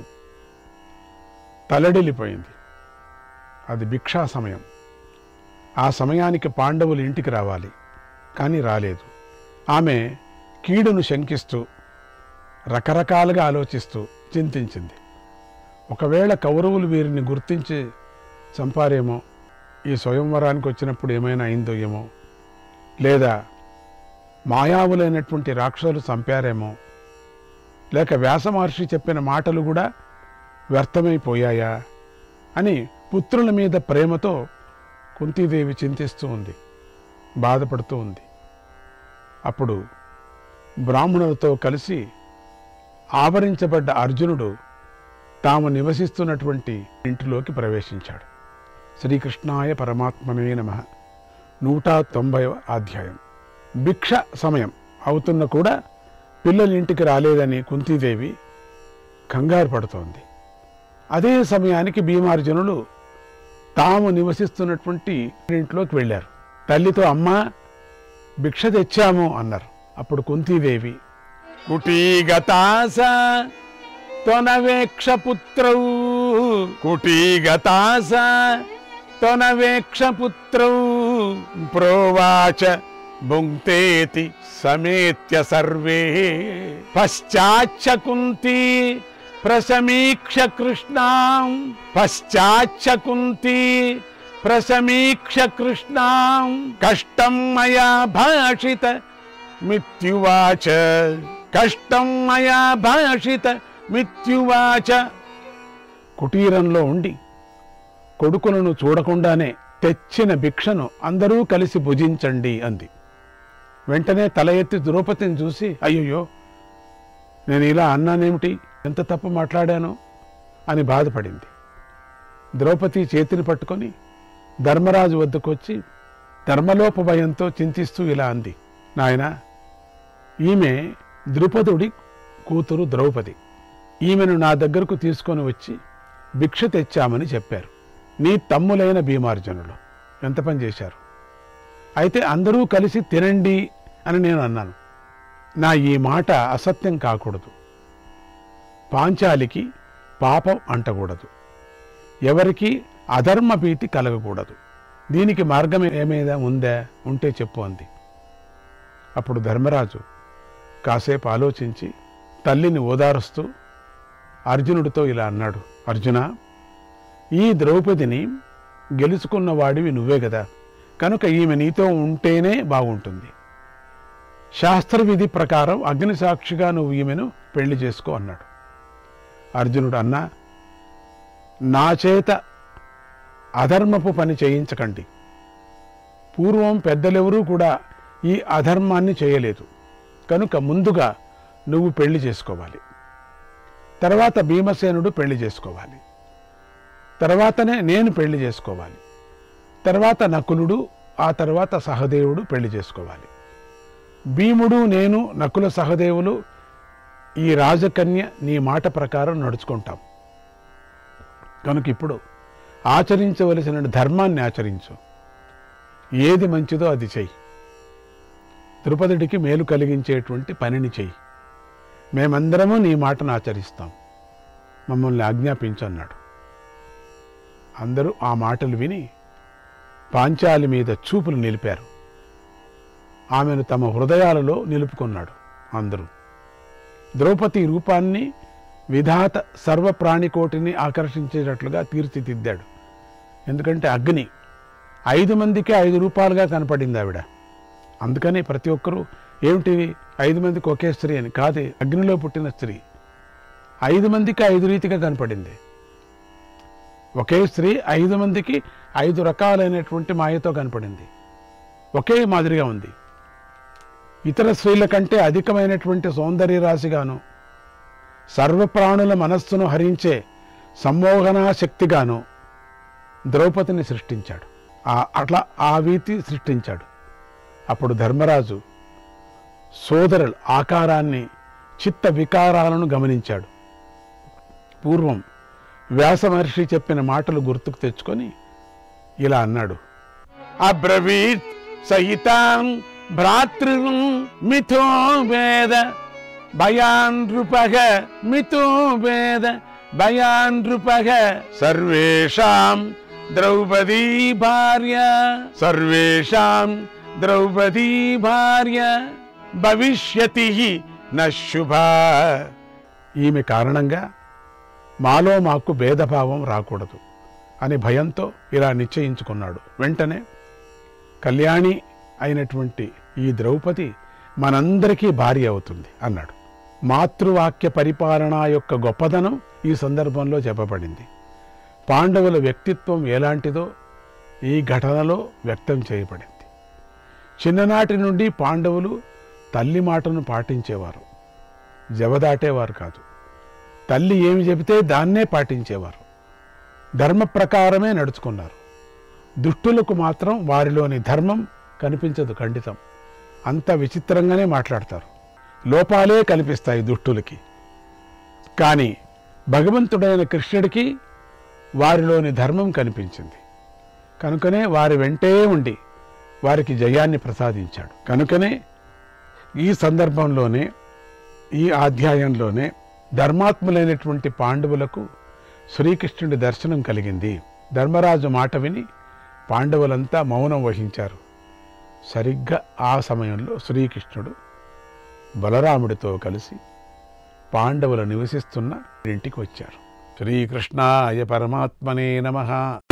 తలడిల్లిపోయింది. అది భిక్షా సమయం. ఆ సమయానికి పాండవులు ఇంటికి రావాలి, కానీ రాలేదు. ఆమె కీడును శంకిస్తూ రకరకాలుగా ఆలోచిస్తూ చింతించింది. ఒకవేళ కౌరవులు వీరిని గుర్తించి చంపారేమో, ఈ స్వయంవరానికి వచ్చినప్పుడు ఏమైనా అయిందో ఏమో, లేదా మాయావులైనటువంటి రాక్షసులు చంపారేమో, లేక వ్యాస మహర్షి చెప్పిన మాటలు కూడా వ్యర్థమైపోయాయా అని పుత్రుల మీద ప్రేమతో కుంతీదేవి చింతిస్తూ ఉంది, బాధపడుతూ ఉంది. అప్పుడు బ్రాహ్మణులతో కలిసి ఆవరించబడ్డ అర్జునుడు తాము నివసిస్తున్నటువంటి ఇంటిలోకి ప్రవేశించాడు. శ్రీకృష్ణాయ పరమాత్మనే నమః. నూట తొంభైవ అధ్యాయం. భిక్ష సమయం అవుతున్న కూడా పిల్లలు ఇంటికి రాలేదని కుంతీదేవి కంగారు పడుతోంది. అదే సమయానికి భీమార్జునులు తాము నివసిస్తున్నటువంటి ఇంట్లోకి వెళ్ళారు. తల్లితో అమ్మా భిక్ష తెచ్చాము అన్నారు. అప్పుడు కుంతీదేవి కుటీగతాస త్వనవేక్ష పుత్రౌ కుటీగతాస త్వనవేక్ష పుత్రౌ ప్రోవాచ భుంక్తేతి సమేత్య సర్వే పశ్చాచ్చ కుంతీ ప్రసమీక్ష కృష్ణాం పశ్చాచ్చ కుంతీ ప్రసమీక్ష కృష్ణాం కష్టం మయా భాషిత మిత్యువాచ కష్టం మయా భాషిత మిత్యువాచ. కుటీరంలో ఉండి కొడుకులను చూడకుండానే తెచ్చిన భిక్షను అందరూ కలిసి భుజించండి అంది. వెంటనే తల ఎత్తి ద్రౌపదిని చూసి అయ్యయ్యో నేను ఇలా అన్నానేమిటి, ఎంత తప్పు మాట్లాడాను అని బాధపడింది. ద్రౌపది చేతిని పట్టుకొని ధర్మరాజు వద్దకు వచ్చి ధర్మలోప భయంతో చింతిస్తూ ఇలా అంది, నాయన, ఈమె ద్రుపదుడి కూతురు ద్రౌపది. ఈమెను నా దగ్గరకు తీసుకొని వచ్చి భిక్ష తెచ్చామని చెప్పారు. నీ తమ్ములైన భీమార్జునులు ఎంత పని చేశారు. అయితే అందరూ కలిసి తినండి అని నేను అన్నాను. నా ఈ మాట అసత్యం కాకూడదు. పాంచాలికి పాపం అంటకూడదు. ఎవరికి అధర్మ భీతి కలగకూడదు. దీనికి మార్గం ఏమైనా ఉందా? ఉంటే చెప్పు అంది. అప్పుడు ధర్మరాజు కాసేపు ఆలోచించి తల్లిని ఓదారుస్తూ అర్జునుడితో ఇలా అన్నాడు, అర్జున, ఈ ద్రౌపదిని గెలుచుకున్నవాడివి నువ్వే కదా, కనుక ఈమె నీతో ఉంటేనే బాగుంటుంది. శాస్త్రవిధి ప్రకారం అగ్ని సాక్షిగా నువ్వు ఈమెను పెళ్లి చేసుకో అన్నాడు. అర్జునుడు, అన్నా, నా చేత అధర్మపు పని చేయించకండి. పూర్వం పెద్దలెవరూ కూడా ఈ అధర్మాన్ని చేయలేదు. కనుక ముందుగా నువ్వు పెళ్లి చేసుకోవాలి. తర్వాత భీమసేనుడు పెళ్లి చేసుకోవాలి. తర్వాతనే నేను పెళ్లి చేసుకోవాలి. తర్వాత నకులుడు, ఆ తర్వాత సహదేవుడు పెళ్లి చేసుకోవాలి. భీముడు, నేను, నకుల, సహదేవులు ఈ రాజకన్య నీ మాట ప్రకారం నడుచుకుంటాం. కనుక ఇప్పుడు ఆచరించవలసిన ధర్మాన్ని ఆచరించు. ఏది మంచిదో అది చెయ్యి. ద్రుపదుడికి మేలు కలిగించేటువంటి పనిని చెయ్యి. మేమందరము నీ మాటను ఆచరిస్తాం. మమ్మల్ని ఆజ్ఞాపించు అన్నాడు. అందరూ ఆ మాటలు విని పాంచాలి మీద చూపులు నిలిపారు. ఆమెను తమ హృదయాలలో నిలుపుకున్నాడు అందరూ. ద్రౌపది రూపాన్ని విధాత సర్వప్రాణికోటిని ఆకర్షించేటట్లుగా తీర్చిదిద్దాడు. ఎందుకంటే అగ్ని ఐదు మందికి ఐదు రూపాలుగా కనపడింది ఆవిడ. అందుకని ప్రతి ఒక్కరూ ఏమిటి ఐదు మందికి ఒకే స్త్రీ అని కాదే, అగ్నిలో పుట్టిన స్త్రీ ఐదు మందికి ఐదు రీతిగా కనపడింది. ఒకే స్త్రీ ఐదు మందికి ఐదు రకాలైనటువంటి మాయతో కనపడింది. ఒకే మాదిరిగా ఉంది. ఇతర స్త్రీల కంటే అధికమైనటువంటి సౌందర్య రాశిగాను, సర్వప్రాణుల మనస్సును హరించే సమ్మోహనా శక్తిగాను ద్రౌపదిని సృష్టించాడు. అట్లా ఆ వీతి సృష్టించాడు. అప్పుడు ధర్మరాజు సోదరుల ఆకారాన్ని, చిత్త వికారాలను గమనించాడు. పూర్వం వ్యాస మహర్షి చెప్పిన మాటలు గుర్తుకు తెచ్చుకొని ఇలా అన్నాడు, అబ్రవీత్ సహితాం భ్రాతృ మిథో వేద భయాన్ృపగ మిథో వేద భయాన్ృపగ సర్వేషాం ద్రౌపదీ భార్య సర్వేషాం ద్రౌపదీ భార్య భవిష్యతి నశుభా. ఈమె కారణంగా మాలో మాకు భేదభావం రాకూడదు అని భయంతో ఇలా నిశ్చయించుకున్నాడు. వెంటనే కళ్యాణి అయినటువంటి ఈ ద్రౌపది మనందరికీ భార్య అవుతుంది అన్నాడు. మాతృవాక్య పరిపాలన యొక్క గొప్పదనం ఈ సందర్భంలో చెప్పబడింది. పాండవుల వ్యక్తిత్వం ఎలాంటిదో ఈ ఘటనలో వ్యక్తం చేయబడింది. చిన్ననాటి నుండి పాండవులు తల్లి మాటను పాటించేవారు, జవదాటేవారు కాదు. తల్లి ఏమి చెబితే దాన్నే పాటించేవారు. ధర్మ ప్రకారమే నడుచుకున్నారు. దుష్టులకు మాత్రం వారిలోని ధర్మం కనిపించదు, ఖండితం. అంత విచిత్రంగానే మాట్లాడతారు. లోపాలే కనిపిస్తాయి దుష్టులకి. కానీ భగవంతుడైన కృష్ణుడికి వారిలోని ధర్మం కనిపించింది. కనుకనే వారి వెంటే ఉండి వారికి జయాన్ని ప్రసాదించాడు. కనుకనే ఈ సందర్భంలోనే, ఈ అధ్యాయంలోనే ధర్మాత్ములైనటువంటి పాండవులకు శ్రీకృష్ణుడి దర్శనం కలిగింది. ధర్మరాజు మాట విని పాండవులంతా మౌనం వహించారు. సరిగ్గా ఆ సమయంలో శ్రీకృష్ణుడు బలరాముడితో కలిసి పాండవులు నివసిస్తున్న ఇంటికి వచ్చారు. శ్రీకృష్ణాయ పరమాత్మనే నమః.